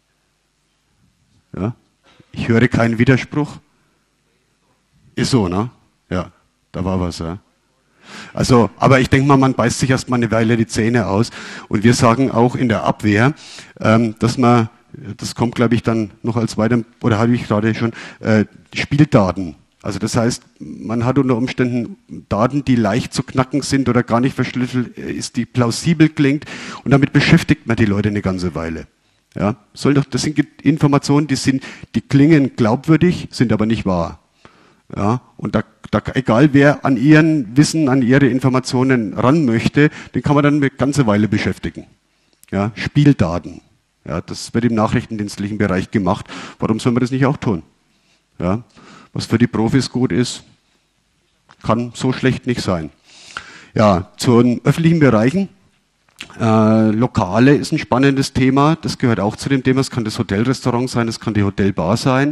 Ja, ich höre keinen Widerspruch. Ist so, ne? Ja, da war was, ja. Also, aber ich denke mal, man beißt sich erst mal eine Weile die Zähne aus. Und wir sagen auch in der Abwehr, dass man, das kommt, glaube ich, dann noch als weiter, oder habe ich gerade schon, Spieldaten. Also das heißt, man hat unter Umständen Daten, die leicht zu knacken sind oder gar nicht verschlüsselt ist, die plausibel klingt. Und damit beschäftigt man die Leute eine ganze Weile. Ja, das sind Informationen, die klingen glaubwürdig, sind aber nicht wahr. Ja, und egal wer an ihren Wissen, an ihre Informationen ran möchte, den kann man dann eine ganze Weile beschäftigen. Ja, Spieldaten. Ja, das wird im nachrichtendienstlichen Bereich gemacht. Warum soll man das nicht auch tun? Ja, was für die Profis gut ist, kann so schlecht nicht sein. Ja, zu den öffentlichen Bereichen. Lokale ist ein spannendes Thema, das gehört auch zu dem Thema, es kann das Hotelrestaurant sein, es kann die Hotelbar sein.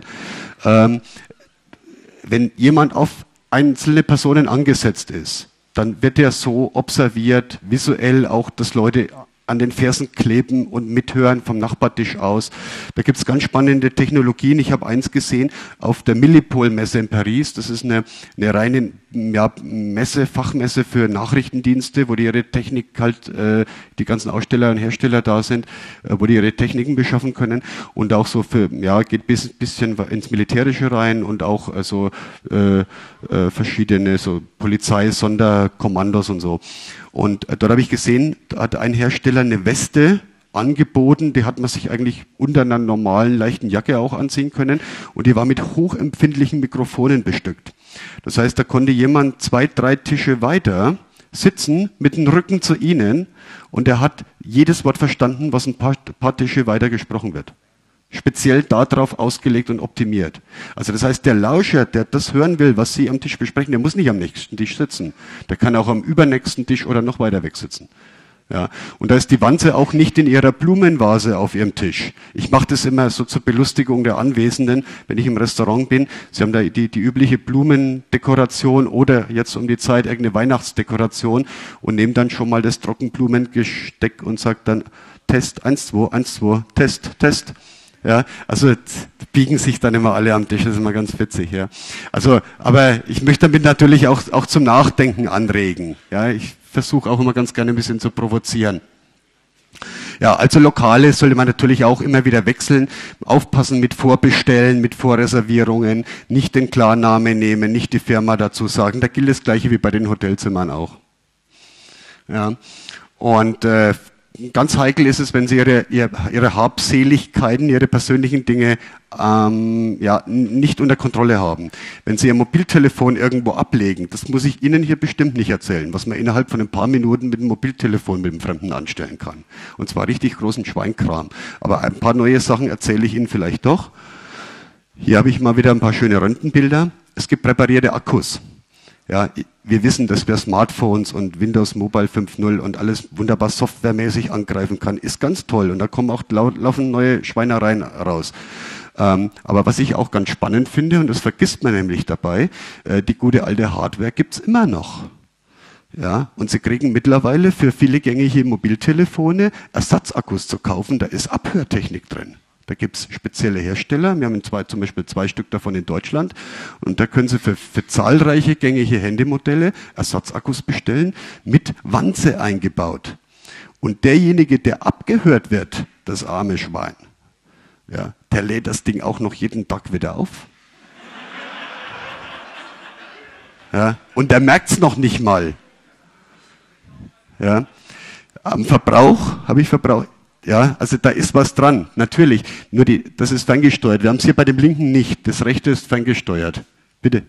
Wenn jemand auf einzelne Personen angesetzt ist, dann wird er so observiert, visuell auch, dass Leute an den Fersen kleben und mithören vom Nachbartisch aus. Da gibt es ganz spannende Technologien. Ich habe eins gesehen auf der Millipol-Messe in Paris. Das ist eine reine Messe, Fachmesse für Nachrichtendienste, wo die ihre Technik halt, die ganzen Aussteller und Hersteller da sind, wo die ihre Techniken beschaffen können. Und auch so für, geht bisschen ins Militärische rein und auch verschiedene so Polizei, Sonderkommandos und so. Und dort habe ich gesehen, da hat ein Hersteller eine Weste angeboten, die hat man sich eigentlich unter einer normalen, leichten Jacke auch anziehen können und die war mit hochempfindlichen Mikrofonen bestückt. Das heißt, da konnte jemand 2, 3 Tische weiter sitzen, mit dem Rücken zu Ihnen und er hat jedes Wort verstanden, was ein paar Tische weiter gesprochen wird. Speziell darauf ausgelegt und optimiert. Also das heißt, der Lauscher, der das hören will, was Sie am Tisch besprechen, der muss nicht am nächsten Tisch sitzen. Der kann auch am übernächsten Tisch oder noch weiter weg sitzen. Ja. Und da ist die Wanze auch nicht in ihrer Blumenvase auf ihrem Tisch. Ich mache das immer so zur Belustigung der Anwesenden, wenn ich im Restaurant bin. Sie haben da die übliche Blumendekoration oder jetzt um die Zeit irgendeine Weihnachtsdekoration und nehmen dann schon mal das Trockenblumengesteck und sagt dann Test, 1, 2, 1, 2, Test, Test. Ja, also biegen sich dann immer alle am Tisch, das ist immer ganz witzig. Ja. Also, aber ich möchte damit natürlich auch zum Nachdenken anregen. Ja, ich versuche auch immer ganz gerne ein bisschen zu provozieren. Ja, also Lokale sollte man natürlich auch immer wieder wechseln, aufpassen mit Vorbestellen, mit Vorreservierungen, nicht den Klarnamen nehmen, nicht die Firma dazu sagen. Da gilt das Gleiche wie bei den Hotelzimmern auch. Ja, und ganz heikel ist es, wenn Sie Ihre Habseligkeiten, Ihre persönlichen Dinge nicht unter Kontrolle haben. Wenn Sie Ihr Mobiltelefon irgendwo ablegen, das muss ich Ihnen hier bestimmt nicht erzählen, was man innerhalb von ein paar Minuten mit dem Mobiltelefon mit dem Fremden anstellen kann. Und zwar richtig großen Schweinkram. Aber ein paar neue Sachen erzähle ich Ihnen vielleicht doch. Hier habe ich mal wieder ein paar schöne Röntgenbilder. Es gibt präparierte Akkus. Ja, wir wissen, dass wir Smartphones und Windows Mobile 5.0 und alles wunderbar softwaremäßig angreifen kann. Ist ganz toll und da kommen auch laufen neue Schweinereien raus. Aber was ich auch ganz spannend finde, und das vergisst man nämlich dabei, die gute alte Hardware gibt's immer noch. Ja, und Sie kriegen mittlerweile für viele gängige Mobiltelefone Ersatzakkus zu kaufen, da ist Abhörtechnik drin. Da gibt's spezielle Hersteller, wir haben zum Beispiel 2 Stück davon in Deutschland und da können Sie für zahlreiche gängige Handymodelle Ersatzakkus bestellen mit Wanze eingebaut. Und derjenige, der abgehört wird, das arme Schwein, ja, der lädt das Ding auch noch jeden Tag wieder auf. Ja, und der merkt's noch nicht mal. Ja, am Verbrauch habe ich verbraucht. Ja, also da ist was dran, natürlich. Nur das ist ferngesteuert. Wir haben es hier bei dem linken nicht. Das rechte ist ferngesteuert. Bitte.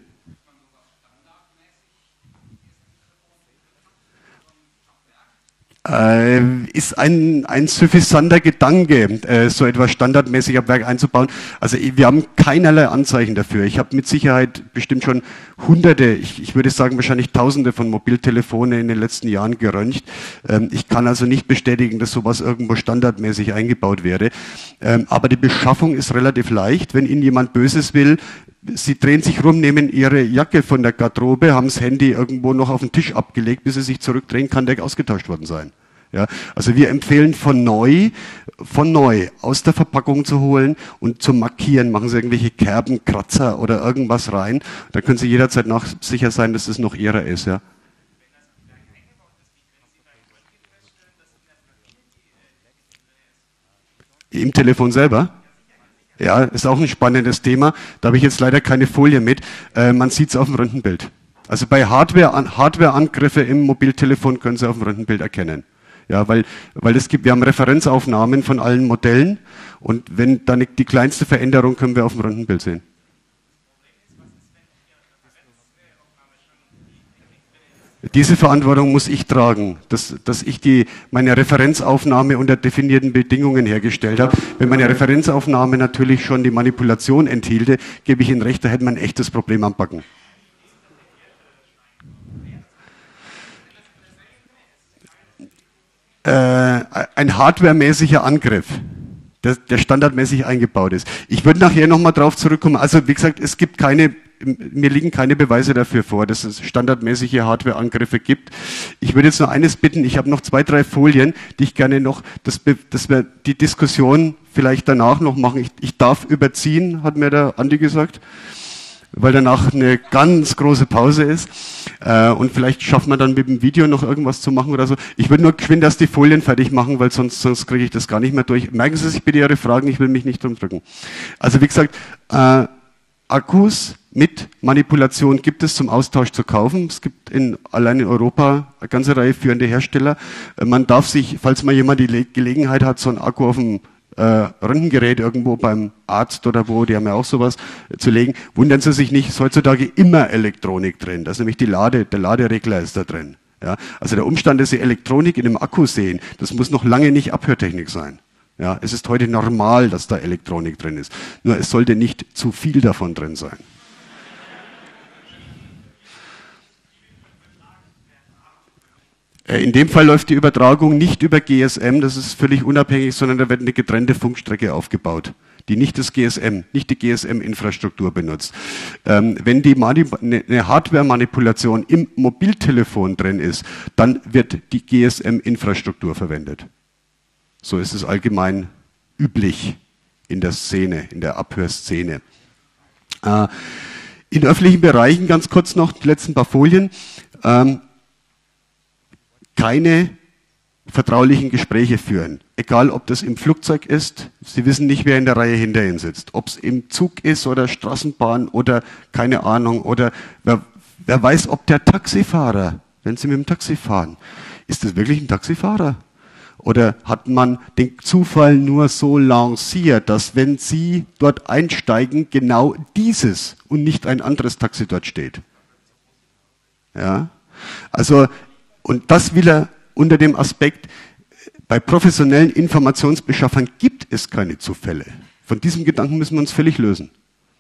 Ist ein suffisanter Gedanke, so etwas standardmäßig ab Werk einzubauen. Also wir haben keinerlei Anzeichen dafür. Ich habe mit Sicherheit bestimmt schon Hunderte, ich würde sagen wahrscheinlich Tausende von Mobiltelefone in den letzten Jahren geröntgt. Ich kann also nicht bestätigen, dass sowas irgendwo standardmäßig eingebaut wäre. Aber die Beschaffung ist relativ leicht. Wenn Ihnen jemand Böses will, Sie drehen sich rum, nehmen Ihre Jacke von der Garderobe, haben das Handy irgendwo noch auf den Tisch abgelegt, bis Sie sich zurückdrehen, kann der ausgetauscht worden sein. Ja, also wir empfehlen von neu aus der Verpackung zu holen und zu markieren. Machen Sie irgendwelche Kerben, Kratzer oder irgendwas rein. Da können Sie jederzeit sicher sein, dass es noch Ihrer ist. Ja. Im Telefon selber? Ja, ist auch ein spannendes Thema. Da habe ich jetzt leider keine Folie mit. Man sieht es auf dem Röntgenbild. Also bei Hardware-Angriffe im Mobiltelefon können Sie auf dem Röntgenbild erkennen. Ja, weil wir haben Referenzaufnahmen von allen Modellen und wenn da nicht die kleinste Veränderung können wir auf dem Röntgenbild sehen. Diese Verantwortung muss ich tragen, dass ich meine Referenzaufnahme unter definierten Bedingungen hergestellt habe. Wenn meine Referenzaufnahme natürlich schon die Manipulation enthielte, gebe ich Ihnen recht, da hätte man ein echtes Problem am Backen. Ein hardwaremäßiger Angriff, der standardmäßig eingebaut ist. Ich würde nachher nochmal drauf zurückkommen. Also wie gesagt, mir liegen keine Beweise dafür vor, dass es standardmäßige Hardware-Angriffe gibt. Ich würde jetzt nur eines bitten, ich habe noch 2, 3 Folien, die ich gerne noch, dass wir die Diskussion vielleicht danach noch machen. Ich darf überziehen, hat mir der Andi gesagt, weil danach eine ganz große Pause ist. Und vielleicht schaffen wir dann mit dem Video noch irgendwas zu machen oder so. Ich würde nur geschwind erst die Folien fertig machen, weil sonst kriege ich das gar nicht mehr durch. Merken Sie sich bitte Ihre Fragen, ich will mich nicht drum drücken. Also wie gesagt, Akkus mit Manipulation gibt es zum Austausch zu kaufen. Es gibt allein in Europa eine ganze Reihe führende Hersteller. Man darf sich, falls mal jemand die Gelegenheit hat, so einen Akku auf dem Röntgengerät irgendwo beim Arzt oder wo, die haben ja auch sowas zu legen, wundern Sie sich nicht, ist heutzutage immer Elektronik drin. Da ist nämlich der Laderegler ist da drin. Ja? Also der Umstand, dass Sie Elektronik in einem Akku sehen, das muss noch lange nicht Abhörtechnik sein. Ja? Es ist heute normal, dass da Elektronik drin ist. Nur es sollte nicht zu viel davon drin sein. In dem Fall läuft die Übertragung nicht über GSM, das ist völlig unabhängig, sondern da wird eine getrennte Funkstrecke aufgebaut, die nicht die GSM-Infrastruktur benutzt. Wenn eine Hardware-Manipulation im Mobiltelefon drin ist, dann wird die GSM-Infrastruktur verwendet. So ist es allgemein üblich in der Szene, in der Abhörszene. In öffentlichen Bereichen, ganz kurz noch, die letzten paar Folien, keine vertraulichen Gespräche führen. Egal, ob das im Flugzeug ist, Sie wissen nicht, wer in der Reihe hinter Ihnen sitzt. Ob es im Zug ist oder Straßenbahn oder keine Ahnung. Oder wer weiß, ob der Taxifahrer, wenn Sie mit dem Taxi fahren, ist das wirklich ein Taxifahrer? Oder hat man den Zufall nur so lanciert, dass wenn Sie dort einsteigen, genau dieses und nicht ein anderes Taxi dort steht? Ja, also und das will er unter dem Aspekt, bei professionellen Informationsbeschaffern gibt es keine Zufälle. Von diesem Gedanken müssen wir uns völlig lösen.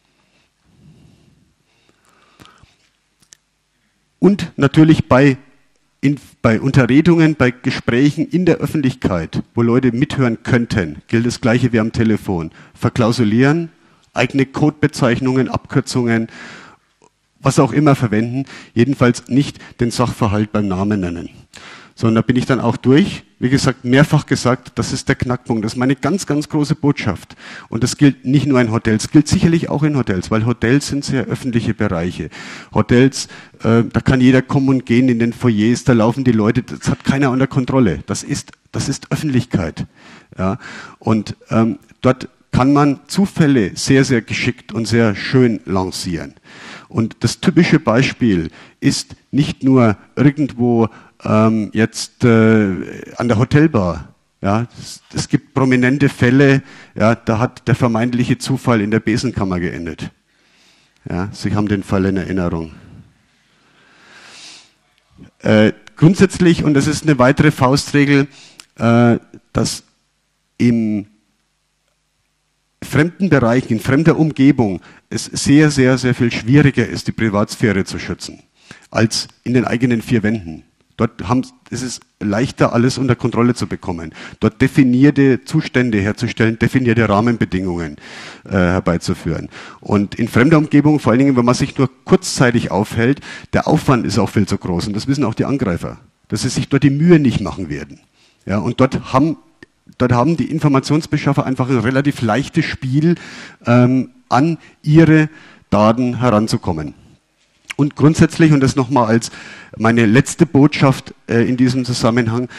Und natürlich bei Unterredungen, bei Gesprächen in der Öffentlichkeit, wo Leute mithören könnten, gilt das Gleiche wie am Telefon. Verklausulieren, eigene Codebezeichnungen, Abkürzungen, was auch immer verwenden, jedenfalls nicht den Sachverhalt beim Namen nennen. So, und da bin ich dann auch durch. Wie gesagt, mehrfach gesagt, das ist der Knackpunkt. Das ist meine ganz, ganz große Botschaft. Und das gilt nicht nur in Hotels, gilt sicherlich auch in Hotels, weil Hotels sind sehr öffentliche Bereiche. Hotels, da kann jeder kommen und gehen in den Foyers, da laufen die Leute, das hat keiner unter Kontrolle. Das ist Öffentlichkeit. Ja, und dort kann man Zufälle sehr, sehr geschickt und sehr schön lancieren. Und das typische Beispiel ist nicht nur irgendwo jetzt an der Hotelbar. Ja, es gibt prominente Fälle, ja, da hat der vermeintliche Zufall in der Besenkammer geendet. Ja, Sie haben den Fall in Erinnerung. Grundsätzlich, und das ist eine weitere Faustregel, dass im fremden Bereich, in fremder Umgebung, es sehr, sehr, sehr viel schwieriger ist, die Privatsphäre zu schützen, als in den eigenen vier Wänden. Dort ist es leichter, alles unter Kontrolle zu bekommen. Dort definierte Zustände herzustellen, definierte Rahmenbedingungen herbeizuführen. Und in fremder Umgebung, vor allen Dingen, wenn man sich nur kurzzeitig aufhält, der Aufwand ist auch viel zu groß. Und das wissen auch die Angreifer, dass sie sich dort die Mühe nicht machen werden. Ja, und dort haben die Informationsbeschaffer einfach ein relativ leichtes Spiel, an ihre Daten heranzukommen. Und grundsätzlich, und das nochmal als meine letzte Botschaft in diesem Zusammenhang,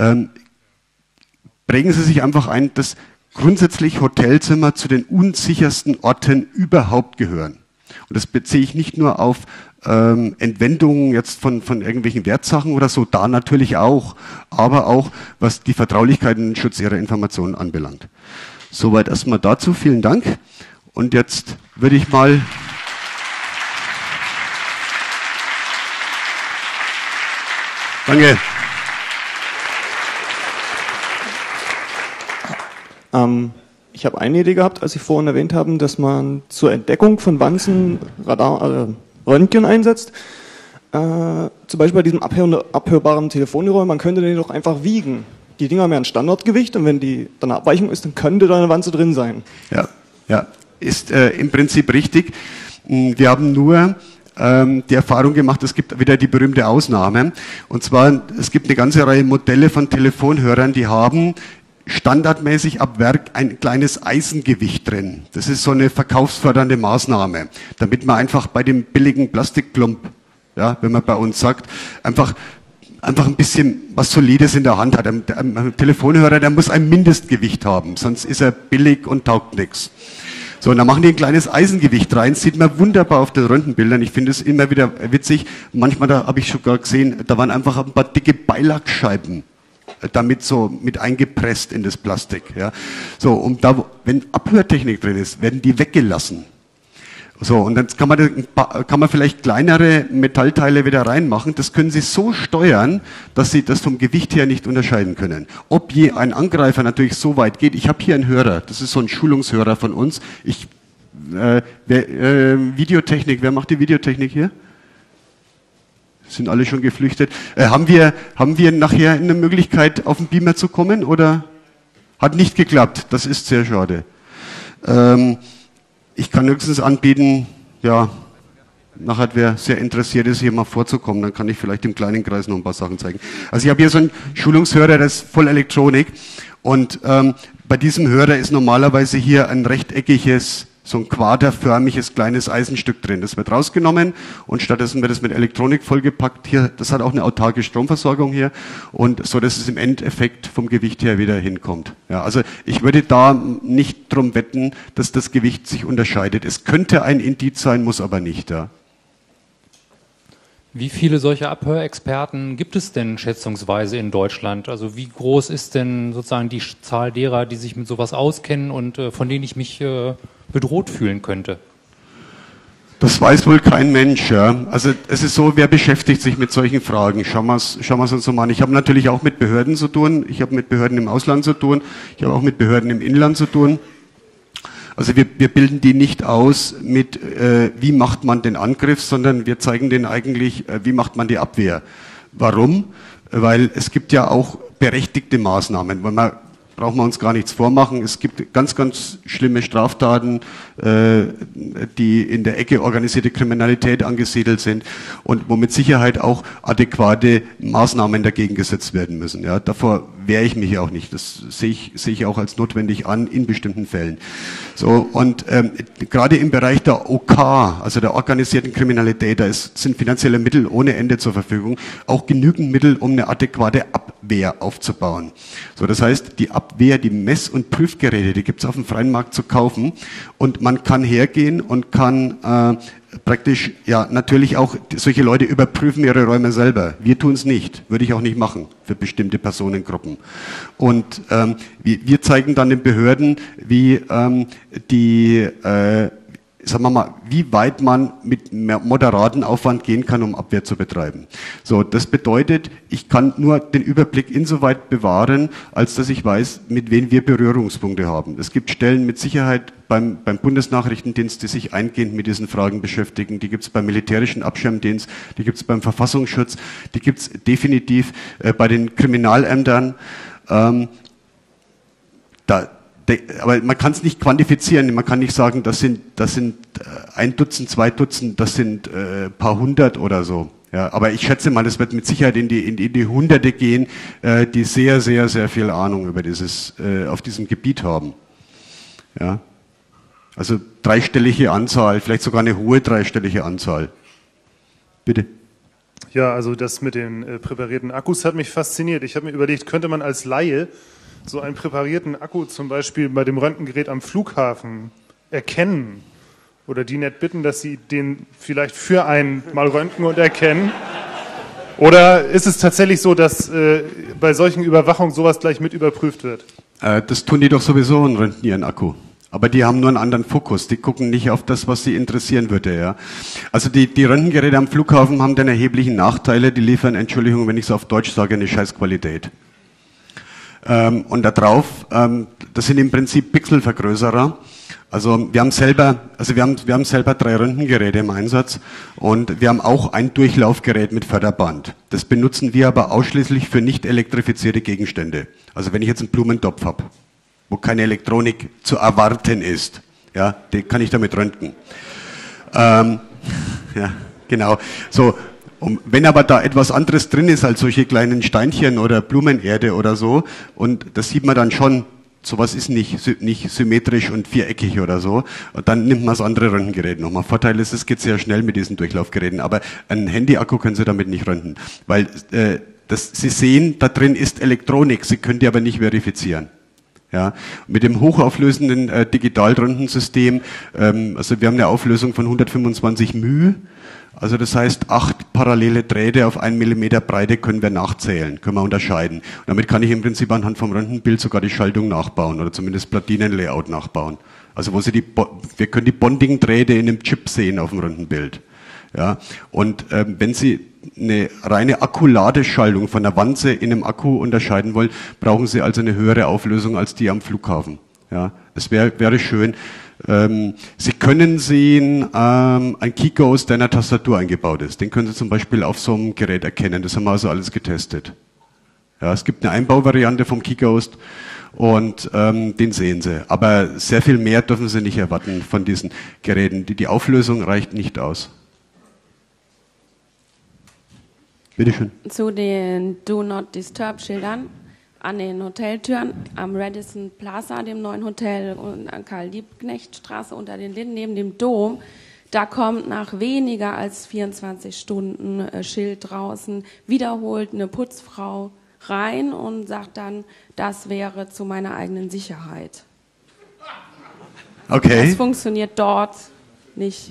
prägen Sie sich einfach ein, dass grundsätzlich Hotelzimmer zu den unsichersten Orten überhaupt gehören. Und das beziehe ich nicht nur auf Entwendungen jetzt von irgendwelchen Wertsachen oder so, da natürlich auch, aber auch, was die Vertraulichkeit und den Schutz Ihrer Informationen anbelangt. Soweit erstmal dazu, vielen Dank. Und jetzt würde ich mal... Danke. Ich habe eine Idee gehabt, als Sie vorhin erwähnt haben, dass man zur Entdeckung von Wanzen Röntgen einsetzt. Zum Beispiel bei diesem abhörbaren Telefonhörer, man könnte den doch einfach wiegen. Die Dinger haben ja ein Standardgewicht und wenn da eine Abweichung ist, dann könnte da eine Wanze drin sein. Ja, ist im Prinzip richtig. Wir haben nur die Erfahrung gemacht, es gibt wieder die berühmte Ausnahme. Und zwar, es gibt eine ganze Reihe Modelle von Telefonhörern, die haben standardmäßig ab Werk ein kleines Eisengewicht drin. Das ist so eine verkaufsfördernde Maßnahme, damit man einfach bei dem billigen Plastikklump, ja, wenn man bei uns sagt, einfach ein bisschen was Solides in der Hand hat. Ein Telefonhörer, der muss ein Mindestgewicht haben, sonst ist er billig und taugt nichts. So, und dann machen die ein kleines Eisengewicht rein, sieht man wunderbar auf den Röntgenbildern. Ich finde es immer wieder witzig. Manchmal, da habe ich sogar gesehen, da waren einfach ein paar dicke Beilackscheiben damit so mit eingepresst in das Plastik. Ja. So, und da, wenn Abhörtechnik drin ist, werden die weggelassen. So, und dann kann man vielleicht kleinere Metallteile wieder reinmachen. Das können Sie so steuern, dass Sie das vom Gewicht her nicht unterscheiden können. Ob je ein Angreifer natürlich so weit geht. Ich habe hier einen Hörer. Das ist so ein Schulungshörer von uns. Videotechnik. Wer macht die Videotechnik hier? Sind alle schon geflüchtet. Haben wir nachher eine Möglichkeit, auf den Beamer zu kommen? Oder hat nicht geklappt? Das ist sehr schade. Ich kann höchstens anbieten, ja, nachher wer sehr interessiert ist, hier mal vorzukommen, dann kann ich vielleicht im kleinen Kreis noch ein paar Sachen zeigen. Also ich habe hier so einen Schulungshörer, das ist voll Elektronik und bei diesem Hörer ist normalerweise hier ein rechteckiges, so ein quaderförmiges kleines Eisenstück drin. Das wird rausgenommen und stattdessen wird es mit Elektronik vollgepackt. Hier, das hat auch eine autarke Stromversorgung hier und so, dass es im Endeffekt vom Gewicht her wieder hinkommt. Ja, also ich würde da nicht drum wetten, dass das Gewicht sich unterscheidet. Es könnte ein Indiz sein, muss aber nicht. Ja. Wie viele solche Abhörexperten gibt es denn schätzungsweise in Deutschland? Also wie groß ist denn sozusagen die Zahl derer, die sich mit sowas auskennen und von denen ich mich bedroht fühlen könnte? Das weiß wohl kein Mensch. Ja. Also es ist so, wer beschäftigt sich mit solchen Fragen? Schauen wir es uns so mal an. Ich habe natürlich auch mit Behörden zu tun. Ich habe mit Behörden im Ausland zu tun. Ich habe auch mit Behörden im Inland zu tun. Also wir bilden die nicht aus mit, wie macht man den Angriff, sondern wir zeigen denen eigentlich, wie macht man die Abwehr. Warum? Weil es gibt ja auch berechtigte Maßnahmen. Brauchen wir uns gar nichts vormachen. Es gibt ganz, ganz schlimme Straftaten, die in der Ecke organisierte Kriminalität angesiedelt sind und wo mit Sicherheit auch adäquate Maßnahmen dagegen gesetzt werden müssen. Ja, davor wehre ich mich auch nicht. Das sehe ich auch als notwendig an in bestimmten Fällen. So, und gerade im Bereich der OK, also der organisierten Kriminalität, sind finanzielle Mittel ohne Ende zur Verfügung, auch genügend Mittel, um eine adäquate Abwehr aufzubauen. So, das heißt, die Abwehr, die Mess- und Prüfgeräte, die gibt es auf dem freien Markt zu kaufen und man kann hergehen und kann praktisch, ja, natürlich auch, solche Leute überprüfen ihre Räume selber. Wir tun es nicht, würde ich auch nicht machen für bestimmte Personengruppen. Und wir zeigen dann den Behörden, wie sagen wir mal, wie weit man mit moderaten Aufwand gehen kann, um Abwehr zu betreiben. So, das bedeutet, ich kann nur den Überblick insoweit bewahren, als dass ich weiß, mit wem wir Berührungspunkte haben. Es gibt Stellen mit Sicherheit beim Bundesnachrichtendienst, die sich eingehend mit diesen Fragen beschäftigen. Die gibt es beim militärischen Abschirmdienst, die gibt es beim Verfassungsschutz, die gibt es definitiv bei den Kriminalämtern. Aber man kann es nicht quantifizieren. Man kann nicht sagen, das sind 1 Dutzend, 2 Dutzend, das sind paar hundert oder so. Ja, aber ich schätze mal, es wird mit Sicherheit in die Hunderte gehen, die sehr, sehr, sehr viel Ahnung über auf diesem Gebiet haben. Ja, also dreistellige Anzahl, vielleicht sogar eine hohe dreistellige Anzahl. Bitte. Ja, also das mit den präparierten Akkus hat mich fasziniert. Ich habe mir überlegt, könnte man als Laie so einen präparierten Akku zum Beispiel bei dem Röntgengerät am Flughafen erkennen oder die nett bitten, dass sie den vielleicht für einen mal röntgen und erkennen? Oder ist es tatsächlich so, dass bei solchen Überwachungen sowas gleich mit überprüft wird? Das tun die doch sowieso und röntgen ihren Akku. Aber die haben nur einen anderen Fokus. Die gucken nicht auf das, was sie interessieren würde. Ja. Also die Röntgengeräte am Flughafen haben dann erheblichen Nachteile. Die liefern, Entschuldigung, wenn ich es auf Deutsch sage, eine Scheißqualität. Und da drauf, das sind im Prinzip Pixelvergrößerer. Also wir haben selber 3 Röntgengeräte im Einsatz und wir haben auch ein Durchlaufgerät mit Förderband. Das benutzen wir aber ausschließlich für nicht elektrifizierte Gegenstände. Also wenn ich jetzt einen Blumentopf habe, wo keine Elektronik zu erwarten ist, ja, den kann ich damit röntgen. Ja, genau. So. Wenn aber da etwas anderes drin ist als solche kleinen Steinchen oder Blumenerde oder so, und das sieht man dann schon, sowas ist nicht symmetrisch und viereckig oder so, und dann nimmt man das andere Röntgengerät nochmal. Vorteil ist, es geht sehr schnell mit diesen Durchlaufgeräten, aber einen Handy-Akku können Sie damit nicht röntgen, weil Sie sehen, da drin ist Elektronik, Sie können die aber nicht verifizieren. Ja, mit dem hochauflösenden Digitalröntgensystem, also wir haben eine Auflösung von 125 μ, also das heißt, 8 parallele Drähte auf 1 mm Breite können wir nachzählen, können wir unterscheiden. Und damit kann ich im Prinzip anhand vom Röntgenbild sogar die Schaltung nachbauen oder zumindest Platinenlayout nachbauen. Also wir können die Bonding-Drähte in einem Chip sehen auf dem Röntgenbild. Ja, und wenn Sie eine reine Akkuladeschaltung von der Wanze in einem Akku unterscheiden wollen, brauchen Sie also eine höhere Auflösung als die am Flughafen. Ja, es wäre schön. Sie können sehen, ein Keyghost, der in der Tastatur eingebaut ist. Den können Sie zum Beispiel auf so einem Gerät erkennen. Das haben wir also alles getestet. Ja, es gibt eine Einbauvariante vom Keyghost und den sehen Sie. Aber sehr viel mehr dürfen Sie nicht erwarten von diesen Geräten. Die Auflösung reicht nicht aus. Bitte schön. Zu den Do Not Disturb Schildern an den Hoteltüren am Radisson Plaza, dem neuen Hotel, und an Karl-Liebknecht-Straße unter den Linden neben dem Dom. Da kommt nach weniger als 24 Stunden Schild draußen wiederholt eine Putzfrau rein und sagt dann, das wäre zu meiner eigenen Sicherheit. Okay. Das funktioniert dort nicht.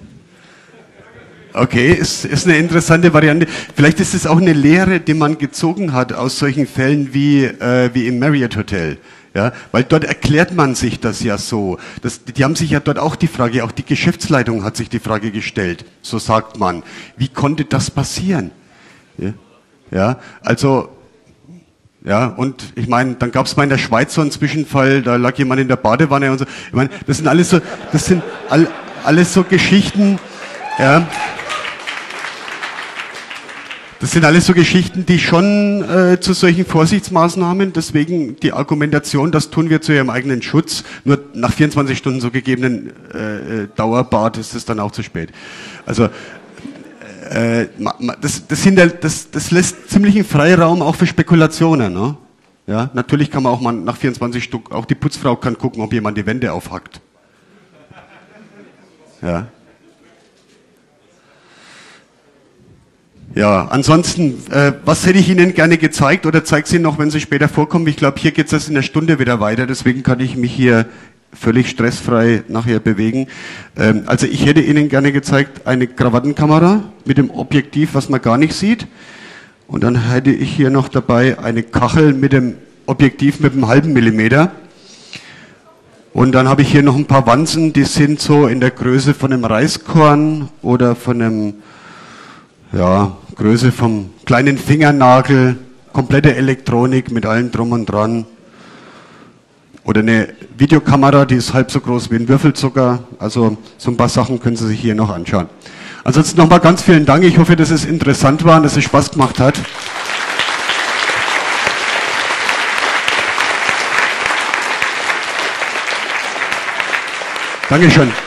Okay, ist eine interessante Variante. Vielleicht ist es auch eine Lehre, die man gezogen hat aus solchen Fällen wie im Marriott Hotel. Ja, weil dort erklärt man sich das ja so. Die haben sich ja dort auch die Frage, auch die Geschäftsleitung hat sich die Frage gestellt, so sagt man. Wie konnte das passieren? Ja, also, ja, und ich meine, dann gab es mal in der Schweiz so einen Zwischenfall, da lag jemand in der Badewanne und so. Ich meine, das sind alles so Geschichten, ja. Das sind alles so Geschichten, die schon zu solchen Vorsichtsmaßnahmen, deswegen die Argumentation, das tun wir zu ihrem eigenen Schutz, nur nach 24 Stunden so gegebenen Dauerbad ist es dann auch zu spät. Also das lässt ziemlichen Freiraum auch für Spekulationen. Ne? Ja, natürlich kann man auch mal nach 24 Stunden, auch die Putzfrau kann gucken, ob jemand die Wände aufhackt. Ja. Ja, ansonsten, was hätte ich Ihnen gerne gezeigt oder zeige Sie noch, wenn Sie später vorkommen? Ich glaube, hier geht es erst in einer Stunde wieder weiter, deswegen kann ich mich hier völlig stressfrei nachher bewegen. Also ich hätte Ihnen gerne gezeigt eine Krawattenkamera mit dem Objektiv, was man gar nicht sieht. Und dann hätte ich hier noch dabei eine Kachel mit dem Objektiv mit einem halben Millimeter. Und dann habe ich hier noch ein paar Wanzen, die sind so in der Größe von einem Reiskorn oder von einem, ja, Größe vom kleinen Fingernagel, komplette Elektronik mit allem drum und dran. Oder eine Videokamera, die ist halb so groß wie ein Würfelzucker. Also so ein paar Sachen können Sie sich hier noch anschauen. Ansonsten nochmal ganz vielen Dank. Ich hoffe, dass es interessant war und dass es Spaß gemacht hat. Dankeschön.